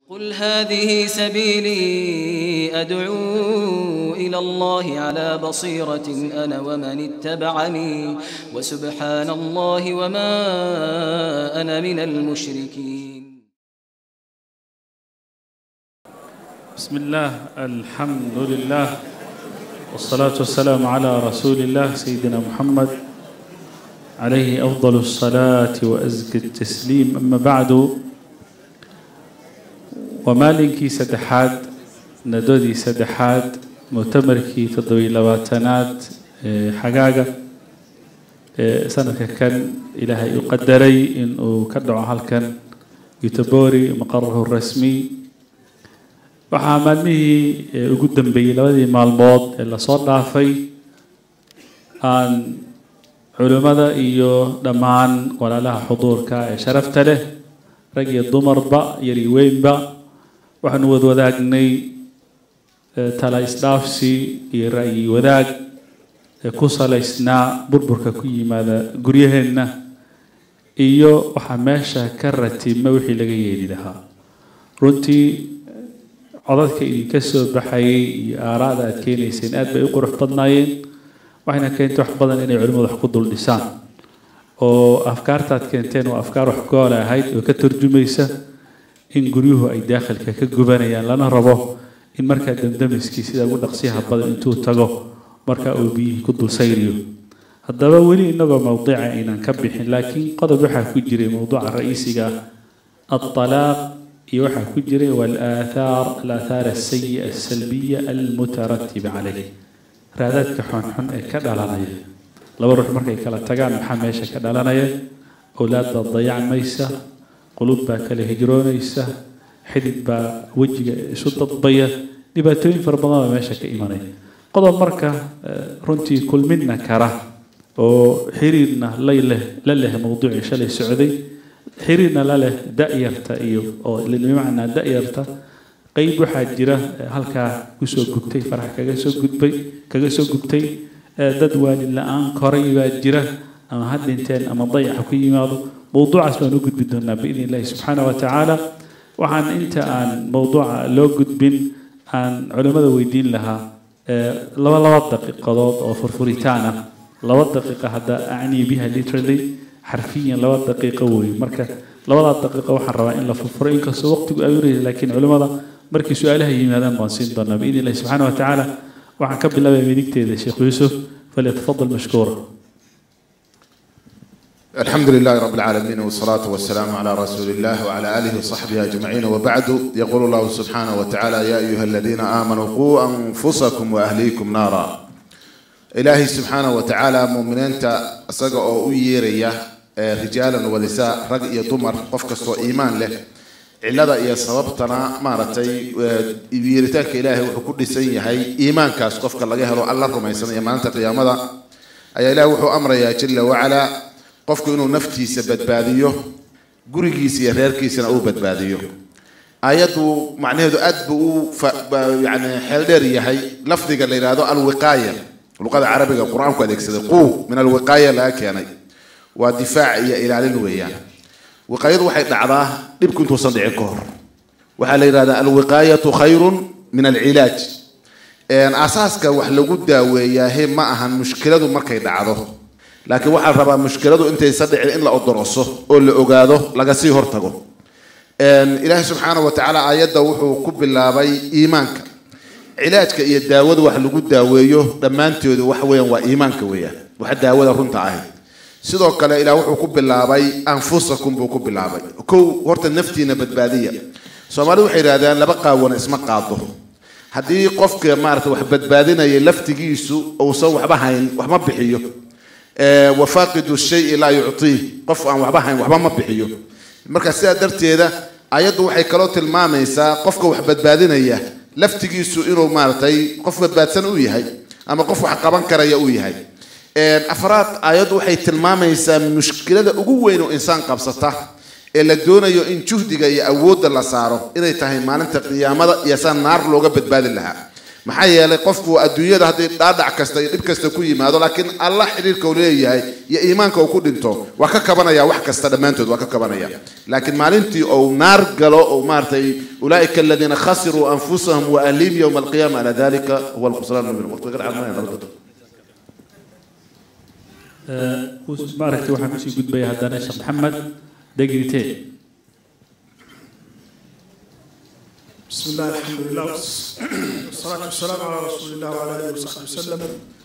قل هذه سبيلي أدعو إلى الله على بصيرة أنا ومن اتبعني وسبحان الله وما أنا من المشركين. بسم الله، الحمد لله، والصلاة والسلام على رسول الله سيدنا محمد عليه أفضل الصلاة وأزكى التسليم. أما بعد، ومالكي سدحاد ندودي سدحاد مؤتمركي تضوي لواتنات حقاقة سنة كان إلهي يقدري إنه كدعو هالكن يتبوري مقره الرسمي وحاملني قدام بي لودي مالمود اللي صار دافي عن علماء إيو دمان ولا لها حضور كا شرفت له رجي الضمر با يري وين با waxaan wad wadaagnay tala isdhaafsi iyo ra'yi wadaag ku salaysnaa burburka ku yimaada guryaheena iyo waxa meesha ka ratibma wixii laga yeeli lahaa. runtii codadka idinka soo baxayay iyo aaraada aad keenayseen aad bay u qurux badnaayeen, waxayna keentay wax badan inay culimadu wax ku dul dhisaan oo afkaarta aad keenteen waa afkaar wax gool ahayd oo ka turjumaysa in guryuhu ay daakhilka ka gubanayaan, lana rabo in markaa damdamiskii sida ugu dhaqsiyaha badan intuu tago markaa uu biyihii ku dul sayriyo. haddaba weli inagoo mawduuca aynaan ka bixin, laakiin qodob waxaa ku jiray mawduuca ra'iisiga الطلاق iyo waxaa ku jiray والآثار السيئة السلبية المترتبة عليه. raadadka xun ee ka dhalanaya laba ruux markay kala tagaan maxaa meesha ka dhalanaya? awlaad dayacmaysa, قلوب باكله هجرونيسة، حدد با وجه سلطة ضبية، dhibaatooyin fara badan oo meesha ka imanay. qodob marka runtii kul midna kara oo xiriirna la leh mawduuci shalay socday, xiriirna la leh da'yarta iyo oo macna da'yarta qayb waxaa jira halkaa ku soo gubtay, farax kaga soo gubtay dad waalid la'aan koray baa jira ama hadinteen ama dayac ku yimaado. موضوع اسمه نوجد بدنا بإذن الله سبحانه وتعالى. وعن أنت عن موضوع لوجد بين عن علماء ويدين لها لو دقيقة قضاء أو فرفوريتانا لو دقيقة هذا أعني بها literally حرفيا لو دقيقة وي مركز لو دقيقة وحروا إن فرفورين كسو وقت أوري، لكن علماء مركز سؤالها يماذا بنصين ضنا بإذن الله سبحانه وتعالى. وعن كب الله بيديك تيجي الشيخ يوسف فليتفضل مشكورا. الحمد لله رب العالمين، والصلاة والسلام على رسول الله وعلى آله وصحبه أجمعين، وبعد. يقول الله سبحانه وتعالى: يا أيها الذين آمنوا قوا أنفسكم وأهليكم نارا. إلهي سبحانه وتعالى مؤمنين أصدقوا ويريا رجالا ونساء رجل يضمر قفك إيمان له علada iyo sababtana maartay wiiritaanka Ilaahay wuxuu ku dhisan yahay iimaankaas qofka laga helo Allah rumaysanaya maalinta qiyaamada ayaa Ilaahay wuxuu amrayaa jalla wa ala qofku inuu naftiisa badbaadiyo, gurigiisa iyo reerkiisana uu badbaadiyo. ayadu macnaheedu aad buu yani xeel dheer yahay lafdiga la yiraahdo alwiqaaya luqada carabiga quraanku adeegsaday quu min alwiqaaya la keenay waa difaac iyo ilaalin weeyaan. wiqaayadu waxay dhacdaa dhibku intuu san dhicin ka hor. waxaa la yiraahdaa alwiqaayatu khayrun min alilaaj. asaaska wax lagu daaweeyaa ma ahan mushkiladu markay dhacdo, laakiin waxaa rabaa mushkiladu intay sadhicin in la odoroso oo la ogaado laga sii hortago. ilaahay subxaanahu wa tacaala aayadda wuxuu ku bilaabay iimaanka. cilaajka iyo daawadu wax lagu daaweeyo dhammaantoodu wax weeyaan waa iimaanka weeyaan, waxa daawada runta ahayd. sidoo kale ilaah wuxuu ku bilaabay anfusakum buu ku bilaabay. kow horta naftiina badbaadiya. Soomaalidu waxay yiraahdaan laba qaawan isma qaado. haddii qofka maaragtay wax badbaadinaya laftigiisu uusan waxba hayn wax ma bixiyo. وفاقد الشيء لا يعطيه قف عن وحبها وحبها ما بحيو. مركز سيا درتيدا ayadu waxay kala tilmaamaysaa qofka wax badbaadinaya laftigiisu inuu maartay qof badbaadsan u yahay ama qof wax qaban karaya u yahay. afraad ayadu waxay tilmaamaysaa mushkilada ugu weyn oo insaan qabsata ee la doonayo in juhdiga iyo awoodda la saaro inay tahay maalinta qiyaamada iyo san naar looga badbaadin lahaa. maxaa yeelay qofku adduunyada haddii dhaadhac kasta iyo dhib kasta ku yimaado laakiin alla xiriirka uu leeyahay iyo iimaanka uu ku dhinto waa ka kabanaya wax kasta dhammaantood waa ka kabanaya laakiin maalintii uu naar galo oo maartay ulaa'ika alladhiina khasiruu anfusahum wa ahlihim yawma alqiyaama ala dhalika huwa alkhusraan almubin waqtiga dhacmaya maaragtay waxaan kusii gudbaya haddana sheekh maxamed degritee بسم الله الحمد لله والصلاة والسلام على رسول الله وعلى آله وصحبه وسلم.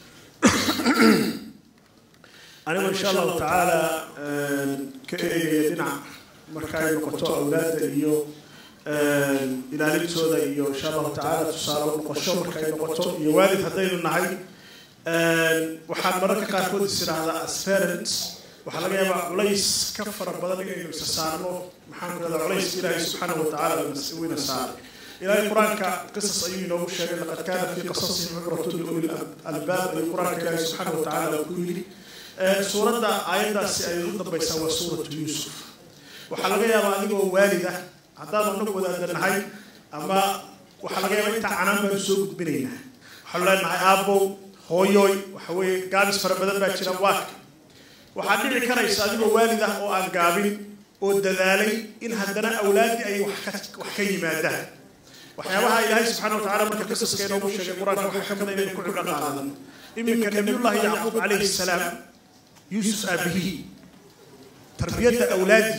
أنا إن شاء الله تعالى كأيدنا مركاي نقطة أولاد إيو إلى لبسودا إيو إن شاء الله تعالى تصار نقطة مركاي نقطة يوالد هذين النهاي وحال مركا كاركود السنة هذا أسفارنت وحال جايبا عليس كفر بدل إنه سسارمو محمد هذا عليس إلهي سبحانه وتعالى وين سار إلى القرآن كقصص أيين أو شيء لقد كان في قصصهم عبرة لأولي الألباب القرآن كإلهي سبحانه وتعالى كل سورة آية سيئة بيسوى سورة يوسف وحلقة يا مالك والدة هذا نقول هذا النهاية أما وحلقة يا مالك عنام بسوق بنينا وحلقة مع أبو هويوي وحوي قابس فربدن باتشنا واك وحدي كان يساعد والدة أو أنقابين ودلالي إن هدنا أولادي أي وحكي ماده وحياها إلهي سبحانه وتعالى من قصص كانوا مشجع القرآن وحكمنا إلى كل عبادة إمن كان نبي الله يعقوب عليه السلام يوسف أبيه تربية أولادي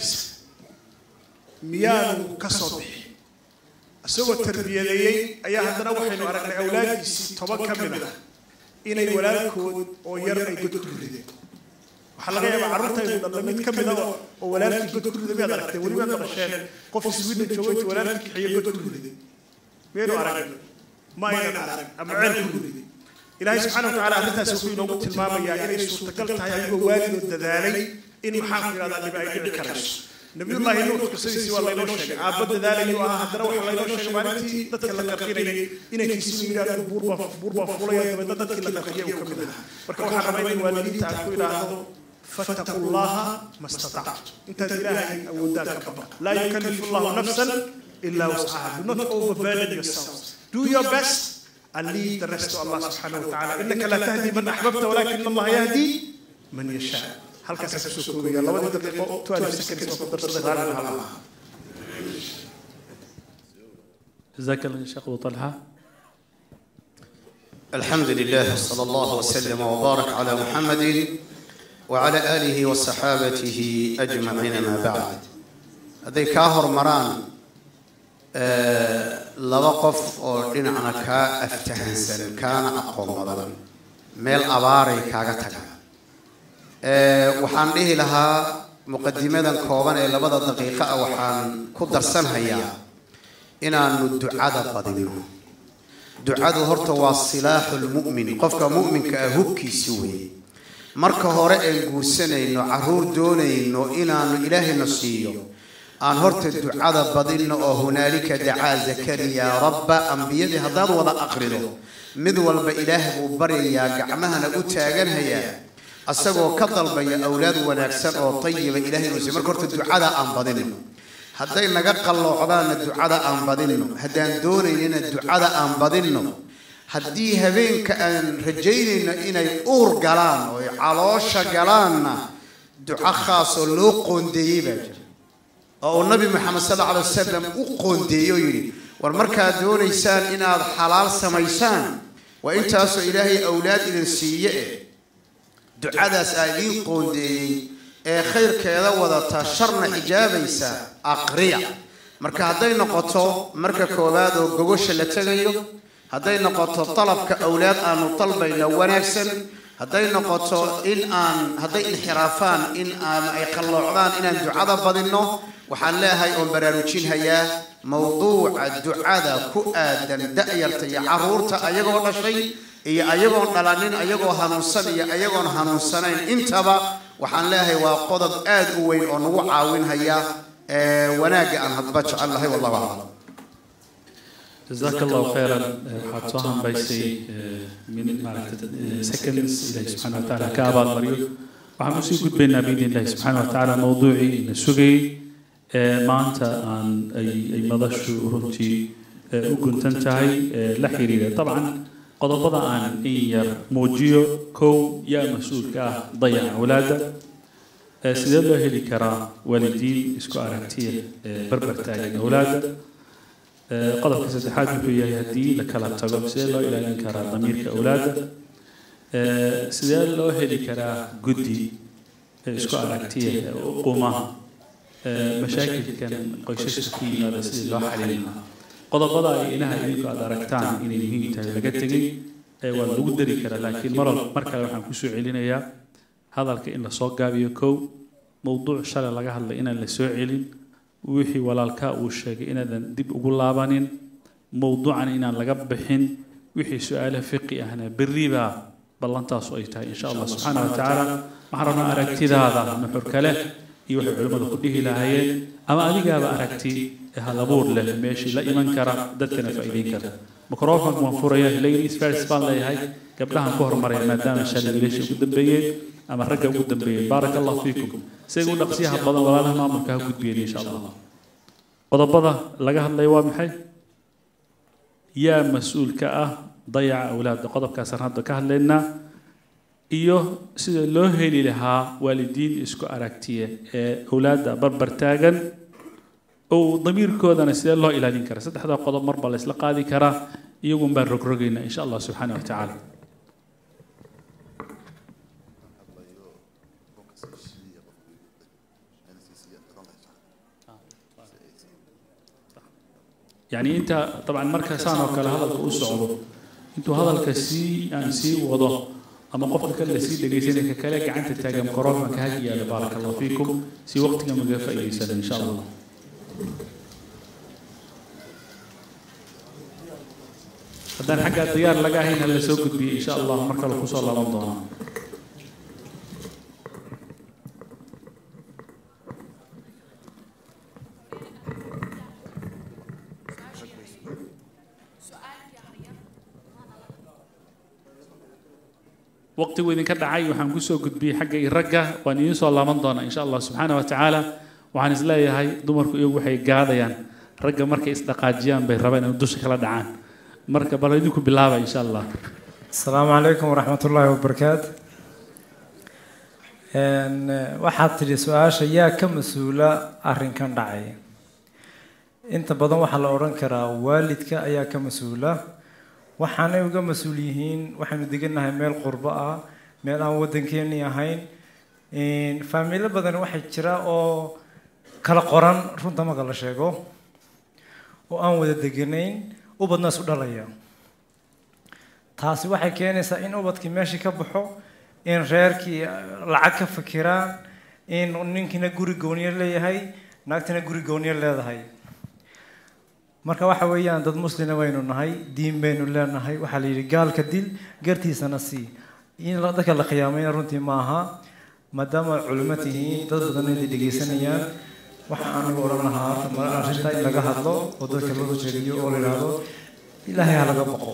مياه كصبح أسوى التربية لي أيها هدنا وحين أرقنا أولادي توكا منها إن الولاد ويرى يقول كل وحلقة يا عرفتها يقول لما يتكمل وولادك يقول كل ذي هذا ركته ولما تغشان قف سويد جويت ولادك يقول كل ذي مينو أرقنا ما ينعرق أما عرق كل ذي إلهي سبحانه وتعالى أهلتها سوفين وقت الماما يا إلهي سوتقلتها يا يقول والد الدذالي إن محاكم هذا اللي بأيدي الكرش نبي الله ينور كسيسي والله ينوشك عبد ذلك وهذا روح الله ينوشك مالتي تتكلم كثيرين إنك يسمي إلى بوربا فوليا تتكلم كثيرين وكملها بركوا حرمين والدين تعرفوا إلى هذا فاتقوا الله ما استطعت انت إلهي أو ذاك لا يكلف الله نفسا إلا وسعها. Do not overburden yourselves. Do your best and leave the rest to Allah سبحانه وتعالى. إنك لا تهدي من أحببت ولكن الله يهدي من يشاء. هل كسر سكوت يا الله ودي دقيقة 12 seconds وقدر صدق الله. جزاك الله شيخ أبو طلحة. الحمد لله صلى الله وسلم وبارك على محمد وعلى آله وصحابته أجمعين ما بعد. هذي كاهر مران لوقف وديننا كا أفتهنسن كان أقوم مضلا ميل أباري كاغتك وحان ليه لها مقدمة كوبان إلى بضع دقيقة وحان كدر سنهيا إنا ندعاء قديمه دعاء هرت والسلاح المؤمن قفك مؤمن كأهوكي سوي marka hore ay guursanayno caruur doonayno inaanu ilaahay nasiiyo aan horta ducada badino oo hunaalika dacaa zakariya rabba anbiyada hadad wada aqrido mid walba ilaahay uu bariyaa gacmahana u taaganaya asagoo ka dalbaya awlaad wanaagsan oo tayiba ilaahay nasiiyo marka horta ducada aan badino haday naga qalloocdaan ducada aan badino hadaan doonayna ducada aan badino haddii habeenka aan rajaynayno inay uur galaan oo caloosha galaanna duco khaas oo loo qoondeeyey baa jira oo nabi maxamed sallallahu alayhi wasallam u qoondeeyo yiri war markaad doonaysaan inaad xalaal samaysaan waa intaasoo ilaahay awlaad idin siiye ducadaas aad idin qoondeeyey ee khayrkeeda wadata sharna xijaabaysa aqriya marka hadday noqoto marka koowaad oo gogosha la tagayo hadday noqoto talabka awlaad aanu talbayna wanaagsan hadday noqoto in aan hadday inxiraafaan in aan ay qalloocdaan inaan ducada badino waxaan leeyahay oo baraarujin hayaa mawduuca ducada ku aadan da'yarta iyo caruurta ayagoo dhashay iyo ayagoo dhalanin ayagoo hanuunsan iyo ayagoon hanuunsanayn intaba waxaan leeyahay waa qodob aad u weyn oo nagu caawin haya wanaaga aan hadba jecelahay wallahu a'lam. جزاك الله خيرا حطوهم بيسي من سكندز إلهي سبحانه وتعالى كأبال مريو وحمسي قد بينا بإذن الله سبحانه وتعالى موضوعي نسوغي ما أنت عن أي مضش ورنتي وكنت انتهي لحيري طبعا قضبضة عن إير موجيو كو يا مسؤول كا ضيع أولاده سيد الله اللي كرا والدين اسكو أركتير بربرتاج أولاده قضب كسد حاجة هي يهدي لكلا تجرب سيد الله إلى أن كرا ضمير كأولاده سيد الله اللي كرا جدي اسكو أركتير قوما مشاكل كان قيشش كين على سيد الله حلينا قضبضة إنها إنك أدركتان إن المهم تلقتني والقدر كلا لكن مرة وحن كسوع علينا يا هذا الكائن الصاق جابي كو موضوع شلل لقى هلا إن اللي سوع علين وحي ولا الكاء والشيء إن ذا دب أقول لابانين موضوعا إن لقى بحين وحي سؤال فقهي هنا بالربا بلانتا صويتها إن شاء الله سبحانه وتعالى محرنا أركتي هذا نحر كله يوحي علماء كله لهاي أما أديك أبا أركتي هذا بور له ماشي لا إيمان كرا دتنا فايدين كرا ميكروفون منفورية لين فيرس بان لي هاي قبلها كهر مرة ما دام الشل ليش قدام بيت أما رجع قدام بيت بارك الله فيكم سيقول نقصيها بضا ولا لها ما مكاه قد بيت إن شاء الله قضبضة لقاها الله يوام حي يا مسؤول كأه ضيع أولاد قضب كسر هذا كهل لنا iyo sida loo heli lahaa waalidiin isku aragtiye awlaad barbar taagan oo damiirkoodana sida loo ilaalin karo saddexda qodob marba la isla qaadi kara iyagu baan rogrogayna insha Allah subhanahu wa ta'ala يعني انت طبعا مركز سان وكلا هذا الأسعود انتو هذا الكسي انسي وضع أما قفل كلا سيد لجيسين كلا قعنت تاجم قرار مكهجي بارك الله فيكم سي وقتنا مجافة إيسان إن شاء الله هذا حاجة طيار لقاهين هلا سوقت بي إن شاء الله مركل الخصوص الله رمضان وقت وين كذا عاي وحنقصه قد بي حق يرجع ونيسوا الله من ضنا إن شاء الله سبحانه وتعالى وحنزلاي هاي دمرك يوم حي قاعدة يعني رجع مركز استقاد جيان بيربنا ودوش كلا دعان مركز بلديكم بالله إن شاء الله. السلام عليكم ورحمة الله وبركاته. waxaad tiri su'aasha yaa ka mas'uula arrinkan dhacay inta badan waxa la oran karaa waalidka ayaa ka mas'uula waxaanay uga mas'uul yihiin waxaanu deganahay meel qurbo ah meel aan wadankeeni ahayn family badan waxa jira oo kala qoran runta ma la sheego oo aan wada deganayn u badna isu dhalaya taasi waxay keenaysaa in ubadkii meeshii ka baxo in reerkii lacag ka fikiraan in ninkina guri gooniye leeyahay naagtina guri gooniye leedahay marka waxa weeyaan dad muslimiin waynu nahay diin baynu leenahay waxa la yiri gaalka dil gartiisana si in la dadka la qiyaamay runtii ma aha maadaama culimatihiin dad badan ay dhageysanayaan waxa aan oran lahaa mar arrinta in laga hadlo oo dadka loo jeediyo oo la yiraahdo ilaahay ha laga baqo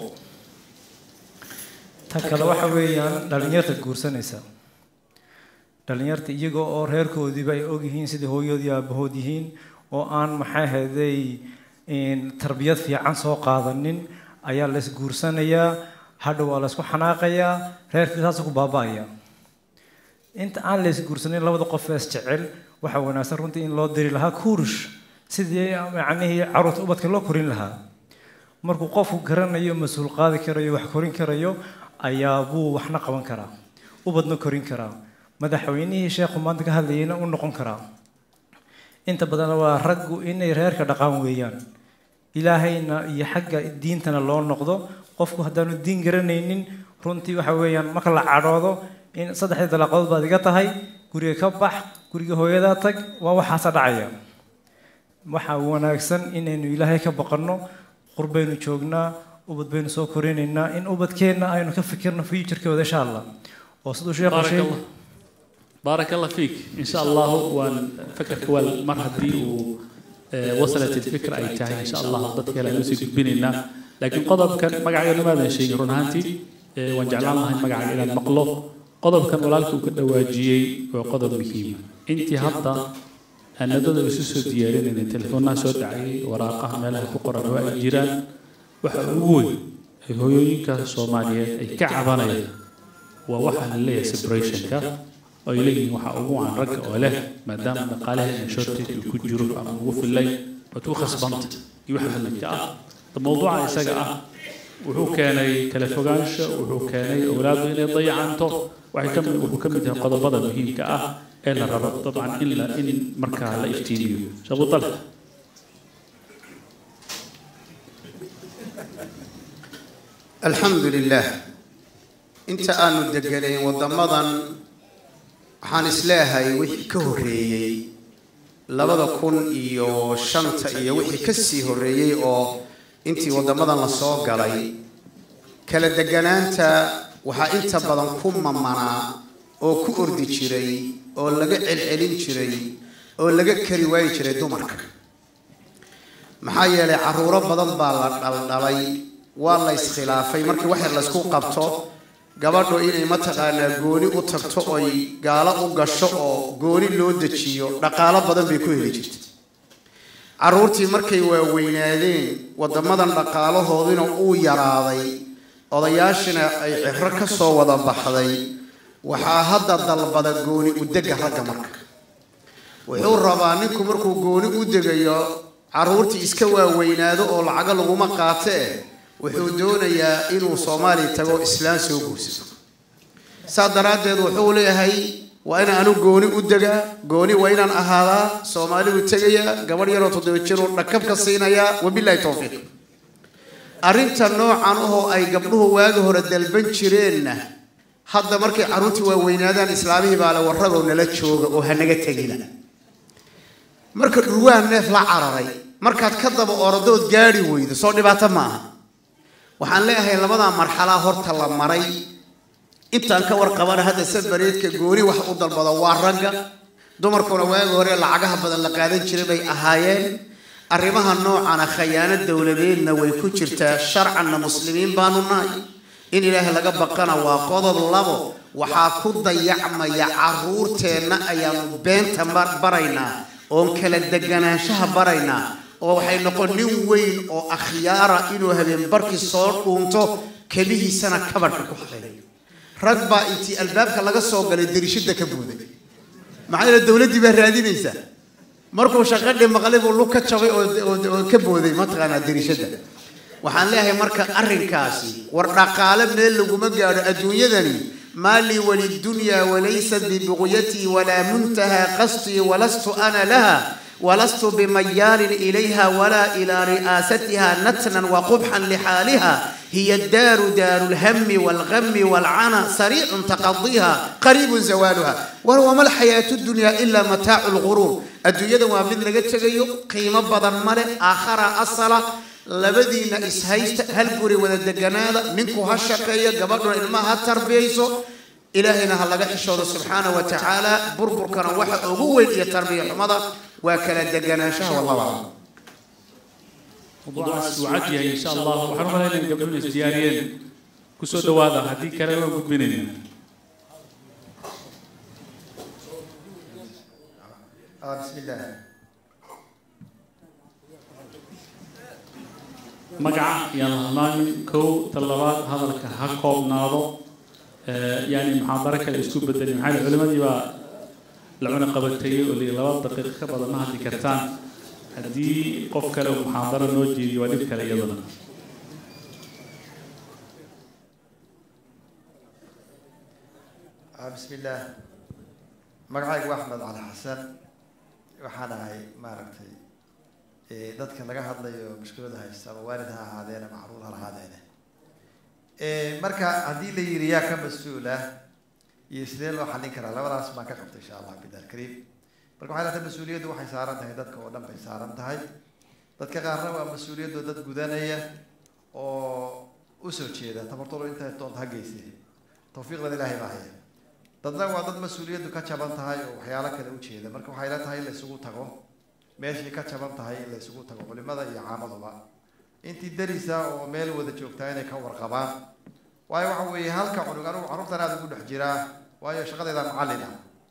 takala waxa weeyaan dhalinyarta guursanaysa dhalinyarta iyaga oo reerkoodiiba ay og yihiin sidii hooyadood iyo aabahood yihiin oo aan maxay haday in tarbiyad fiican soo qaadanin ayaa la is guursanayaa hadhow waa la isku xanaaqayaa reerkiisaas ku baaba'aya inta aan la is guursanin labada qof ee jecel waxa wanaagsan runtii in loo diri lahaa kurush sidii macnaheedu carruurta ubadka loo korin lahaa markuu qofku garanayo mas'uul qaadi karayo wax korin karayo ayaa buu waxna qaban karaa ubadna korin karaa madaxweynihii sheekhu maanta ka hadlayayna u noqon karaa inta badan waa raggu inay reerka dhaqaan weeyaan ilaahayna iyo xagga diintana loo noqdo qofku haddaanu diin garanaynin runtii waxa weeyaan marka la cadhoodo in saddexda dalaqadood baad iga tahay guriga ka bax guriga hooyadaa tag waa waxaas dhacaya waxa wanaagsan inaynu ilaahay ka baqanno qurbaynu joognaa ubad baynu soo korinaynaa in ubadkeena aynu ka fikirno future-kooda insha Allah oo sidoo sheekhu sheegay بارك الله فيك إن شاء الله وفكرك والمرة دي وصلت الفكرة أي تاهي إن شاء الله ضدك لا نسيك بيننا لكن قضب كان مقعد ماذا شيء رنهانتي وانجعل الله مقعد إلى المقلوب قضب كان ولالك كدواجي وقضب مهيم انت هذا anadada isu soo diyaarinayna telefoonnaha soo dhacay waraaqaha meelaha ku qoran waa ay jiraan waxa ugu weyn ay hooyooyinka Soomaaliyeed ay ka cabanayaan waa waxa la leeyahay separationka oo ay leeyihiin waxa ugu aan rag oo leh maadaama dhaqaalaha shortage ku jiro ama ugu filay oo khasbanta iyo waxa la mid ah mawduuca isaga ah wuxuu keenay kala fogaansho wuxuu keenay awlaadu inay dayacanto wuxuu ka mid yahay qodobada muhiimka ah ee la rabo طبعا in markaa la iftiimiyo shabu talha alxamdulilah inta aanu deganayn wadamadan waxaan isleeyahay wixii ka horeeyey 2005 iyo wixii ka sii horeeyey oo intii wadamadan la soo galay kala deganaanta waxa inta badan ku mamanaa oo ku ordi jiray oo laga celcelin jiray oo laga kari waay jiray dumarka maxaa yeelay caruuro badan baa la dhaldhalay waa la iskhilaafay markii wax la isku qabto gabadho inay mataqaanaa gooni u tagto oo gaala u gasho oo gooni loo dajiyo dhaqaalo badan bay ku heli jirtay caruurtii markay waaweynaadeen wadamadan dhaqaalahoodina uu yaraaday odayaashina ay cibro ka soo wada baxday waxaa hadda dalbada gooni u dega ragga marka wuxuu rabaa ninku markuu gooni u degayo caruurtii iska waaweynaado oo lacaga laguma qaatee wuxuu doonayaa inuu Soomaali tago islaan soo guursado saadaradeed wuxuu leeyahay waa in aanu gooni u degaa gooni waa inaan ahaadaa Soomaaligu tagaya gabadh yar oo 7 jir oo dhakab ka siinaya wabillahi tawfiiq arinta noocan oo ay gabdhuhu waaga hore dalban jireen hadda markay caruurtii waa weynaadaan islaamihii baa la warragoo nala jooga oo hanaga tagina marka dhurwaan neef la cararay markaad ka daba ordood gaari weydo soo dhibaato maaha waxaan leeyahay labada marxalad horta la maray intaan ka warqabana hadda sabareedka gooni wax u dalbada waa ragga dumarkuna waaga hore lacagaha badan la qaadan jiray bay ahaayeen arrimaha noocan khiyaanad dawladeedna way ku jirtaa sharcan muslimiin baanu nahay in ilaahay laga baqana waa qodob labo waxa ku dayacmaya caruurteena ayaanu beenta baraynaa oo kala deganaanshaha baraynaa oo waxay noqon nin weyn oo akhyaara inuu habeen barki soo dhuunto kalihiisana kabarka ku xaqeeyo rag baa intii albaabka laga soo galay dirishada ka buuday maxay dawladii baa raadinaysa markuu shaqadii maqlib uu ka jabay oo ka booday mataqaana dirishada waxaan leeyahay marka arrinkaasi war dhaqaale meel lagu ma gaaro adduunyadani mali walid dunya walaysa bi bughiyati wala muntaha qasti walastu ana laha ولست بميال إليها ولا إلى رئاستها نتنا وقبحا لحالها هي الدار دار الهم والغم والعنى سريع تقضيها قريب زوالها وهو ما الحياة الدنيا إلا متاع الغرور الدنيا ما بدنا جتجيو قيمة بدن مال آخر الصلاة لبدينا إسهيست هل قري ولا الدجنالة منكو هالشقية قبلنا إلما هالتربيسو إلهنا هلا إشهد سبحانه وتعالى بربر كان واحد أبوه يتربية حمضة وكلا دجنا شهر والله أعلم. موضوع السعادة إن شاء الله وحرم لنا قبل الزيارين كسود واضح هذه كلام موجود بيننا. بسم الله. مقع يلا كو طلبات هذا الكهكوب ناظر يعني محاضرة كالأسلوب بدل محل العلماء يبقى لعنا قبلتي واللي لوات دقيقة بعد ما هدي كرتان هدي قف كلام محاضرة نوجي يوالف كلا يضنا. بسم الله. مقعد أحمد على حسن وحنا هاي ما ركتي. ذاتك نجح هذا مشكلة هاي السبب والدها هذين معروضها هذين. marka hadii la yiri yaa ka mas'uula iyo sidee loo xalin karaa labadaas ma ka qabtay insha Allah bidal kariim marka waxa la tahay mas'uuliyadu waxay saaran tahay dadka oo dhan bay saaran tahay dadka qaarna waa mas'uuliyadu dad gudanaya oo u soo jeeda tabartolo inta toon hageysay tawfiiqda ilaahay baa haya dadna waa dad mas'uuliyadu ka jaban tahay oo waxyaalo kale u jeeda marka waxay la tahay la isugu tago meeshii ka jaban tahay la isugu tago culimada iyo caamaduba intii darisa oo meel wada joogtaa inay ka warqabaan waayo waxa weeye halka cunugan uu carruurtan aad ugu dhex jiraa waayo shaqadeeda macallin ah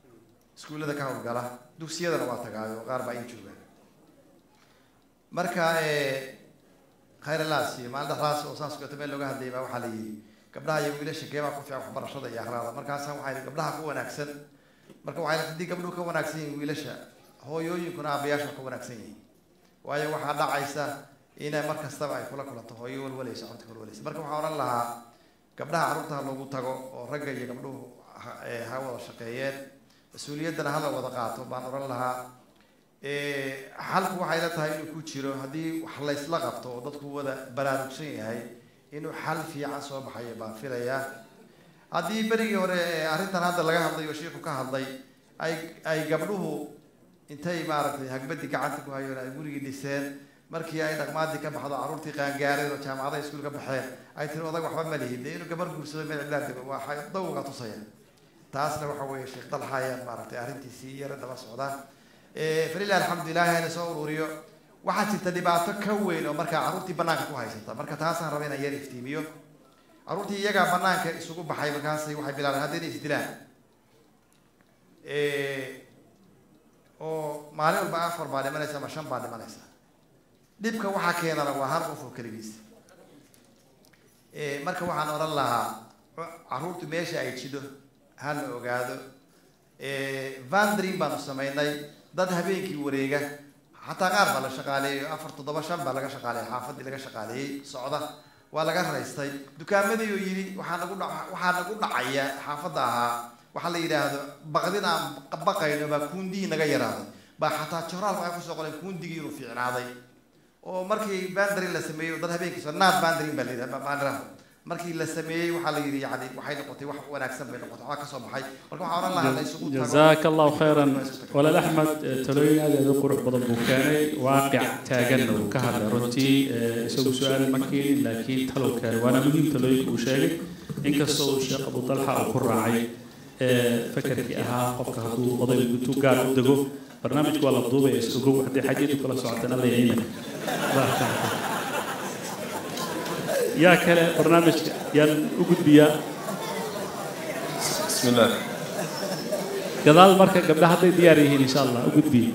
iskuullada ka howlgala dugsiyadana waa tagaayo qaar baa in jooga marka khayr laas iyo maalda raas oo saas ka meel looga hadlay baa waxa la yiri gabdhaha iyo wiilasha keema ku fiican waxbarashada iyo akhlaaqda markaas waxay gabdhaha ku wanaagsan marka waxay hadii gabdhuhu ka wanaagsan yihiin wiilasha hooyooyinkuna aabayaasha ku wanaagsan yihiin waayo waxa dhacaysa inay mar kastaba ay kula kulanto hooyo walwalaysa cunto kala walaysa marka waxa oran lahaa gabdhaha carruurta loogu tago oo ragga iyo gabdhuhu ha wada shaqeeyeen mas'uuliyadana hala wada qaato baan oran lahaa xalku waxay la tahay inuu ku jiro haddii wax la isla qabto oo dadku wada baraarugsan yahay inuu xal fiican soo baxayo baan filayaa haddii berigii hore arrintan hadda laga hadlay oo sheekhu ka hadlay ay gabdhuhu intay maaragtay hagbadii gacanta ku hayeen ay gurigii dhiseen markii ay dhaqmaadii ka baxdo carruurtii qaangaareen oo jaamacadaha iskuul ka baxeen ay tiri odag waxba ma lihin inuu gabar guursado meel cidlaa dego waa dawga tusaya taasna waxa weeye sheekh dalxayaan maaragtay arrintiisii yara daba socda falilah alxamdulilah hana soo ururiyo waxaa jirta dhibaato ka weyn oo markaa carruurtii banaanka ku haysata marka taasaan raba inaan yar iftiimiyo carruurtii iyagaa banaanka isugu baxay markaasay waxay bilaabeen hadda inay isdilaan oo maalin walba 4 baa dhimanaysa ama 5 baa dhimanaysa dhibka waxaa keenana waa hal qof oo keligiis marka waxaan oran lahaa carruurtu meesha ay jido hal la ogaado vandrin baanu samaynay dad habeenkii wareega xataa qaar baa la shaqaaleeyo 4 7 5 baa laga shaqaaleeyay xaafadii laga shaqaaleeyay socda waa laga raystay dukaamadii oo yiri waxaa nagu dhacaya xaafadda ahaa waxaa la yiraahdo baqdin aan baqayno baa kuundii naga yaraaday baa xataa joraal waxay ku soo qoleen kuundigii inuu fiicnaaday oo markii bandrin la sameeyay dad habeenkii soo naad bandrin baa la yiraahdaa bandrin markii la sameeyay waxaa la yiri yani waxay noqotay wax wanaagsan bay noqotay waxa ka soo baxay marka waxaan oran lahaa la isugu tago jazaaka allahu khayran walaal axmed talooyin aad u qurux badan buu keenay waaqic taagan oo ka hadla runtii isagu su'aal ma keenin laakiin talow kale waana muhiim talooyinka uu sheegay inkastoo uu sheekh abu talxa uu ku raacay fakarkii ahaa qofka hadduu odaygu intuu gaar u dego barnaamijku waa la duubaya isugu haddii xajidu kala socotana la yihiin يا كلا برنامج يان وجود بيا بسم الله جدال مركز قبل هذا دياري إن شاء الله وجود بيا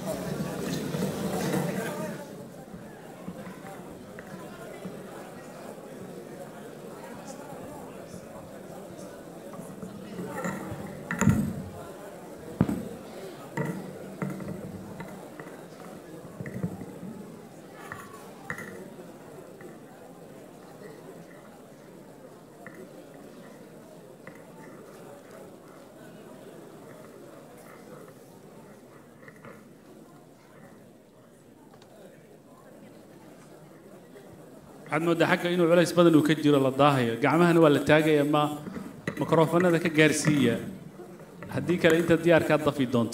عاد مودة حقا إنه علاج بدن وكجر الله ضاهية قعمها نوال التاجي أما ميكروفون هذا كجارسية هديك اللي أنت ديار كذا في دونت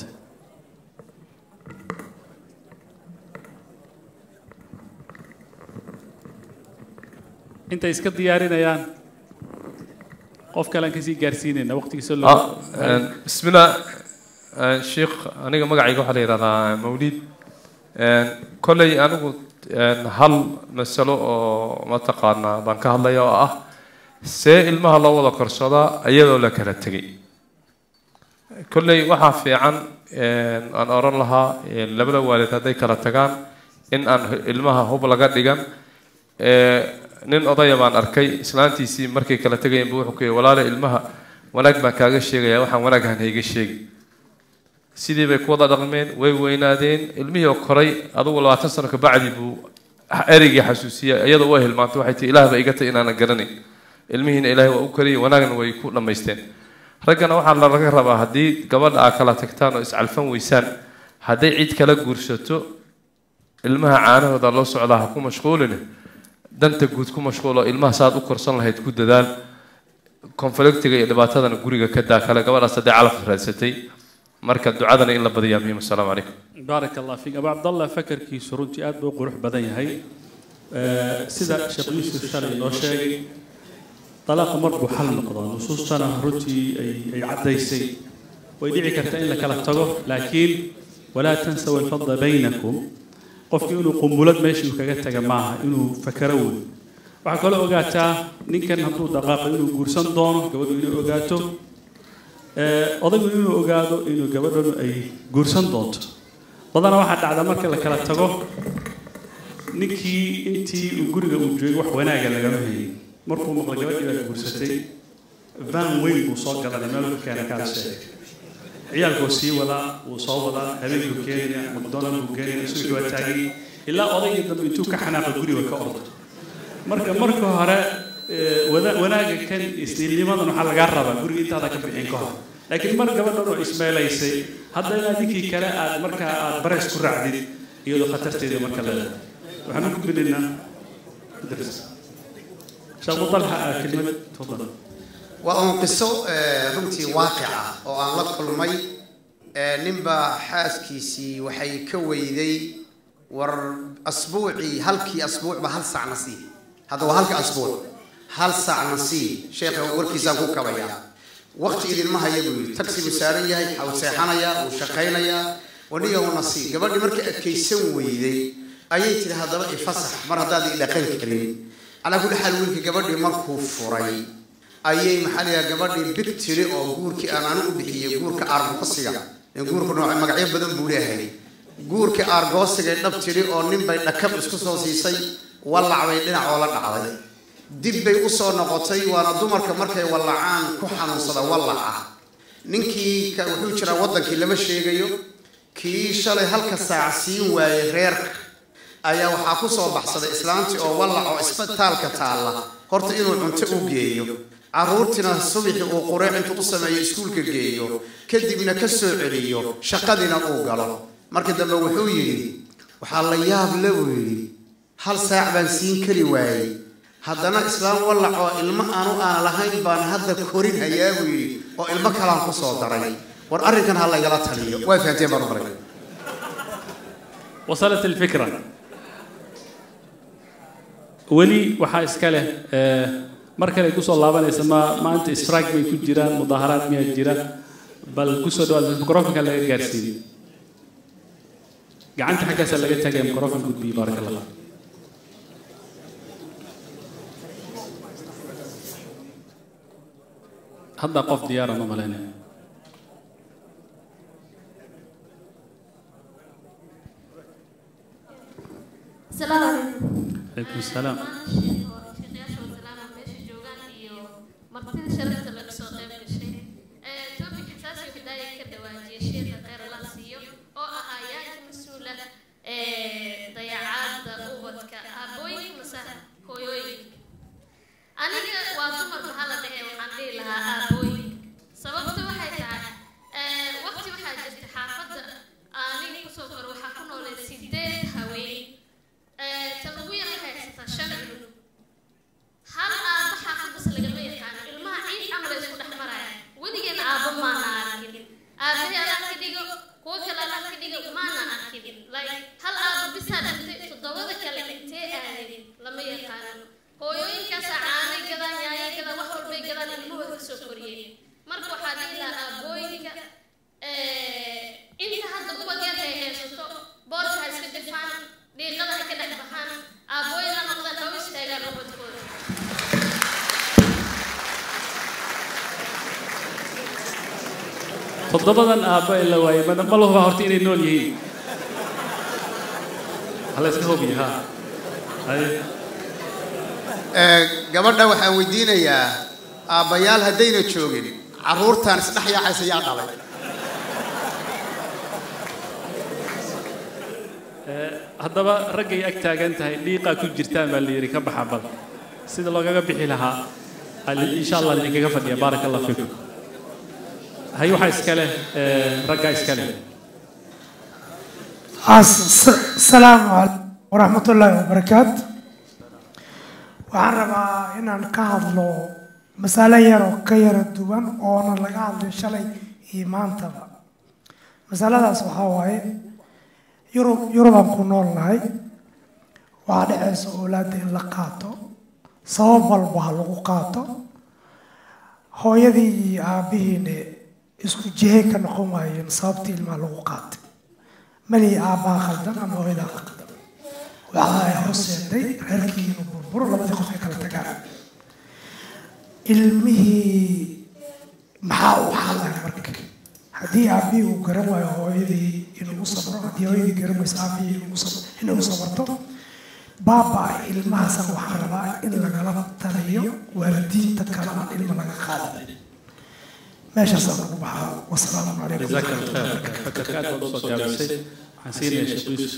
أنت إسكت ديارنا يان قف كلام كسي جارسيننا وقت يسولف بسم الله الشيخ أنا ما قاعد يقول عليه هذا مولد كل أنا قلت hal masalo oo ma taqaanaa baan ka hadlaya oo ah see ilmaha loo wada korsadaa iyadoo la kala tegay kulley waxaa fiican aan oran lahaa labada waalid hadday kala tagaan in aan ilmaha hub laga dhigan nin odaya baan arkay islaantiisii markay kala tegayeen buu wuxuu ku yidhi walaale ilmaha wanaag baan kaaga sheegaya waxaan wanaag ahan hayga sheegi sidii bay ku wada dhaqmeen way weynaadeen ilmihii oo koray adugu 20 sano ka bacdi buu erigii xasuusiyay iyadoo way hilmaantay waxay tii ilaah ba iga tay inaan garanay ilmihiina ilaahay waa u kariyay wanaagna way ku dhameysteen raggana waxaa laga rabaa haddii gabadha aa kala tagtaan oo iscalfan weysaan hadday cid kala guursato ilmaha caanahooda loo socdaa ha ku mashquulin danta guud ku mashquulo ilmaha saad u korsan lahayd ku dadaal konfliktiga iyo dhibaatadana guriga ka daa kale gabadhaas hadday calaf raadsatay marka ducadana in la badiyaa muhiim assalaamu calaykum بارك الله فيك أبو عبد الله فكر كي سرنتي أد بقروح بدني هاي سيدا شيخ يوسف شرعي لو شيء طلاق مربو حل نقضان نصوص سنة رنتي أي عديسي ويدعي كرتين لك لفتقه لكن ولا تنسوا الفضل بينكم قف إنه قنبلات ماشي وكجت جماعة إنه فكرون وعقله وجاته نكن هتو دقائق إنه جورسان دون قبل إنه وجاته odaygu inuu ogaado inuu gabadhan ay guursan doonto badanaa waxaa dhacda marka la kala tago ninkii intii uu guriga uu joogay wax wanaaga lagama hayay markuu maqlo gabadhii baa guursatay van weyn buu soo galanay meel ku keena kaala sheegay ciyaalkuu sii wadaa wuu soo wadaa habeenkuu keenaya macdonald buu keenaya suuqii waa taagay ilaa odaygii dambe intuu ka xanaaqa guriga ka ordo marka hore wanaaga kan isniilnimadan waxaa lagaa rabaa guriga intaada ka bixin ka hor laakiin mar gabadhan oo ismeelaysay hadda inaad ninkii kale aad markaa aad bareys ku raacdid iyadoo khatarteeda marka leedahay waxaan u gudbinaynaa sheekh dalxa kelmad tafadal waa un qiso runtii waaqica oo aan la kulmay ninbaa xaaskiisii waxay ka weyday war asbuucii halkii asbuucba hal saacna sii hadda waa halka asbuuc hal saacna sii sheekha warkiisaan ku kabayaa waqti idinma haya buu yidhi tagsi buu saaran yahay waxaa seexanayaa wuu shaqaynayaa waniga una sii gabadhii markay adkaysan weyday ayay tiri haddaba ifasax mar haddaad idhaqan karin calaa kulli xaal wiilkii gabadhii markuu furay ayay maxaa layaa gabadhii big tiri oo guurkii aan anigu bixiyey guurka aargoosiga guurka nooc magacyo badan buu leeyahay guurkii aargoosiga dhab tiri oo nin bay dhakab isku soo siisay walac bay dhinac oo la dhacday dib bay u soo noqotay waana dumarka markay walacaan ku xanuunsada walaca ninkii wuxuu jiraa waddankii lama sheegayo kii shalay halka saac siin waayey reerka ayaa waxaa ku soo baxsaday islaantii oo walac oo isbitaalka taalla horta inuu cunto u geeyo caruurtina subaxii uu qureec intuu u sameeyo iskuulka geeyo kadibna ka soo celiyo shaqadiina uu galo markii dambe wuxuu yidhi waxaa la yaab le buu yidhi hal saac baan siin kari waayey haddana islaam walac oo ilmo aan lahayn baan hadda korin hayaa buu yidhi oo ilmo kalaan ku soo daray war arrinkan ha laygala taliyo way fahanteen baan u baray wasalat alfikra weli waxaa iska leh mar kale ku soo laabanaysa maanta israag bay ku jiraan mudaharaad miyaa jira bal ku soo dhawaad mikrofonka laga gaarsiiyey gacanta xaggaasa laga tagay mikrofon gudbiyey baaraka allah hadda qof diyaara ma malaynaya السلام عليكم. عليكم السلام. مرتين شرفت لك صوت الشيء. توبك حساسي بداية كده واجي شيء غير لاسيو أو آيات مسؤولة ضياعات قوتك أبوي مسح كويوي. أنا وأزمر بحالة ده وعندي لها أبوي. سببته وحيدها وقتي وحاجة حافظ أنا كسوفر وحكون ولا سيدات هوي. تلوية حيث شنو هل أصحى بس لقمة كان الماء عيد أمر يسود حمراء ودينا أبو ما نأكل أبي أنا كديجو كوكل أنا كديجو ما نأكل لاي هل أبو بس هذا تدور ذكر تأذي لما يكان هو يوم كسعاني كذا نياي كذا وحول بي كذا الموه سكريه مركو حديلا أبويك إنت هذا هو جاه هيسو بورس هيسكت فان ديقلها كده بحان أبوينا نقدر لو يستاهل ربط كله toddobadan aabba ila waayay ma lahuba horta inay nool yihiin hala iska hubiya ha gabadha waxaan weydiinayaa aabbayaal haddayna joogin carruurtaan isdhex yaacaysa yaa dhalay haddaba raggay ag taagan tahay dhiiqaa ku jirtaan baa la yidhi ka baxa bal sida loogaga bixi lahaa insha allah idinkaga fadhiya baaraka allah fiikum hay waxaa iska leh raggaa iska leh asalaamu calaykum waraxmatullaahi wabarakaatu waxaan rabaa inaan ka hadlo masale yar oo ka yara duwan oona laga hadlay shalay iyo maantaba masaladaas waxaa waaye yurubaan ku nool nahay waxaa dhexaysa awlaadda in la qaato sabab walba ha lagu qaato hooyadii iyo aabbihiina isku jihe ka noqon waayeen sababtii ilmaha lagu qaatay malihi aabbaha khaldan ama hooyadaa khaldan waxa ay horseeday reerkii inuu burburo labadii qof ay kala tagaan ilmihii maxaa u xalaya marka haddii aabihii uu garan waayo hooyadii inuu sabro haddii hooyadii garan wayso aabihii inuu sabarto baaba ilmahaasaan waxaan rabaa in lagala taliyo waalidiinta kale aan ilma laga qaadanin meeshaasaan ugu baxaa wasalaamu calaykum جزاك الله خير فكركات وصوت جابسي حسين يا شيخ يوسف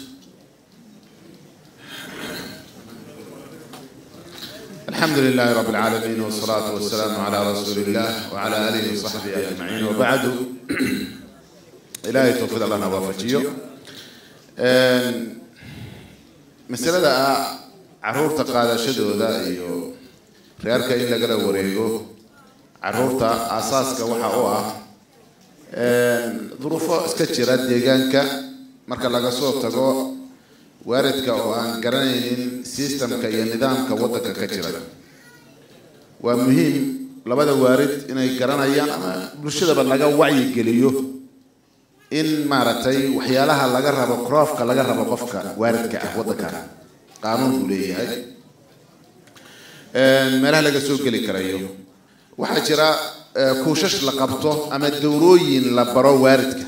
الحمد لله رب العالمين والصلاة والسلام على رسول الله وعلى آله وصحبه أجمعين وبعد إلهي توفيق لنا وفجيو مسألة عرورتا قادة شدو ذا إيو رياركا إلا قد وريقو عرورتا أساسك وحاوها ظروفه اسكتشرات ديغانكا marka laga soo tago waaridka oo aan garanaynin systemka iyo nidaamka waddanka ka jira waa muhiim labada waarid inay garanayaan ama bulshadaba laga wacyi geliyo in maaragtay waxyaalaha laga rabo croofka laga rabo qofka waaridka ah waddanka qaanuun uu leeyahay meelaha laga soo geli karayo waxaa jira kuushash la qabto ama dowrooyin la baro waaridka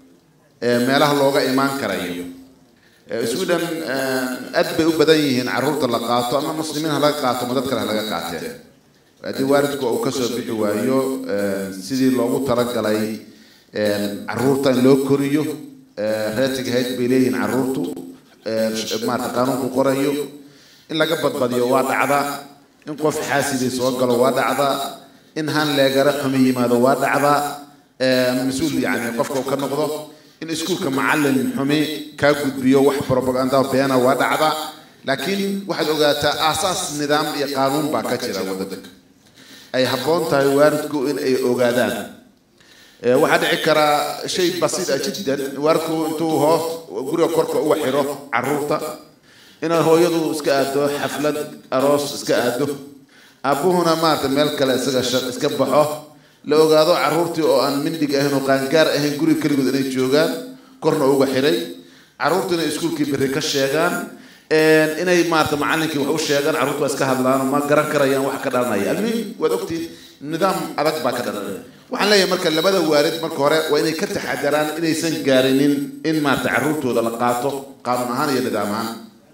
meelaha looga imaan karayo Sweden aad bay u badan yihiin carruurta la qaato ama muslimiin laga qaato ama dad kale laga qaateen haddii waalidku uu ka soo bixi waayo sidii loogu talagalay carruurta in loo koriyo ratig hayd bay leeyihiin carruurtu maarta qaanunku qorayo in laga badbadiyo waa dhacdaa in qof xaasidii soo galo waa dhacdaa in han leegara xumi yimaado waa dhacdaa mas-uul yacni qofka uu ka noqdo in iskuulka macallin xumi ka gudbiyo wax propaganda beena waa dhacda laakiin waxaad ogaataa aasaas nidaam iyo qaanuun baa ka jira waddanka ay habboon tahay waalidku in ay ogaadaan waxaa dhici karaa shay basiid ah jiddan waalidku intuu hoos guriga korka uga xiro carruurta inay hooyadu iska aado xaflad aroos iska aado aabuhuna maarta meel kale iska baxo la ogaado carruurtii oo aan mindig ahayn oo qaangaar ahayn guriga keligood inay joogaan korna uga xiray carruurtu inay iskuulkii berri ka sheegaan inay maarta macallinkii wax u sheegaan carruurtu waa iska hadlaan ma garan karayaan wax ka dhalanaya almuhim waad ogtiin nidaam adag baa ka dhalanaya waxaan leeyahay marka labada waalid marka hore waa inay ka taxadaraan inaysan gaarinin in maarta carruurtooda la qaato qaanuun ahaan iyo nidaam ahaan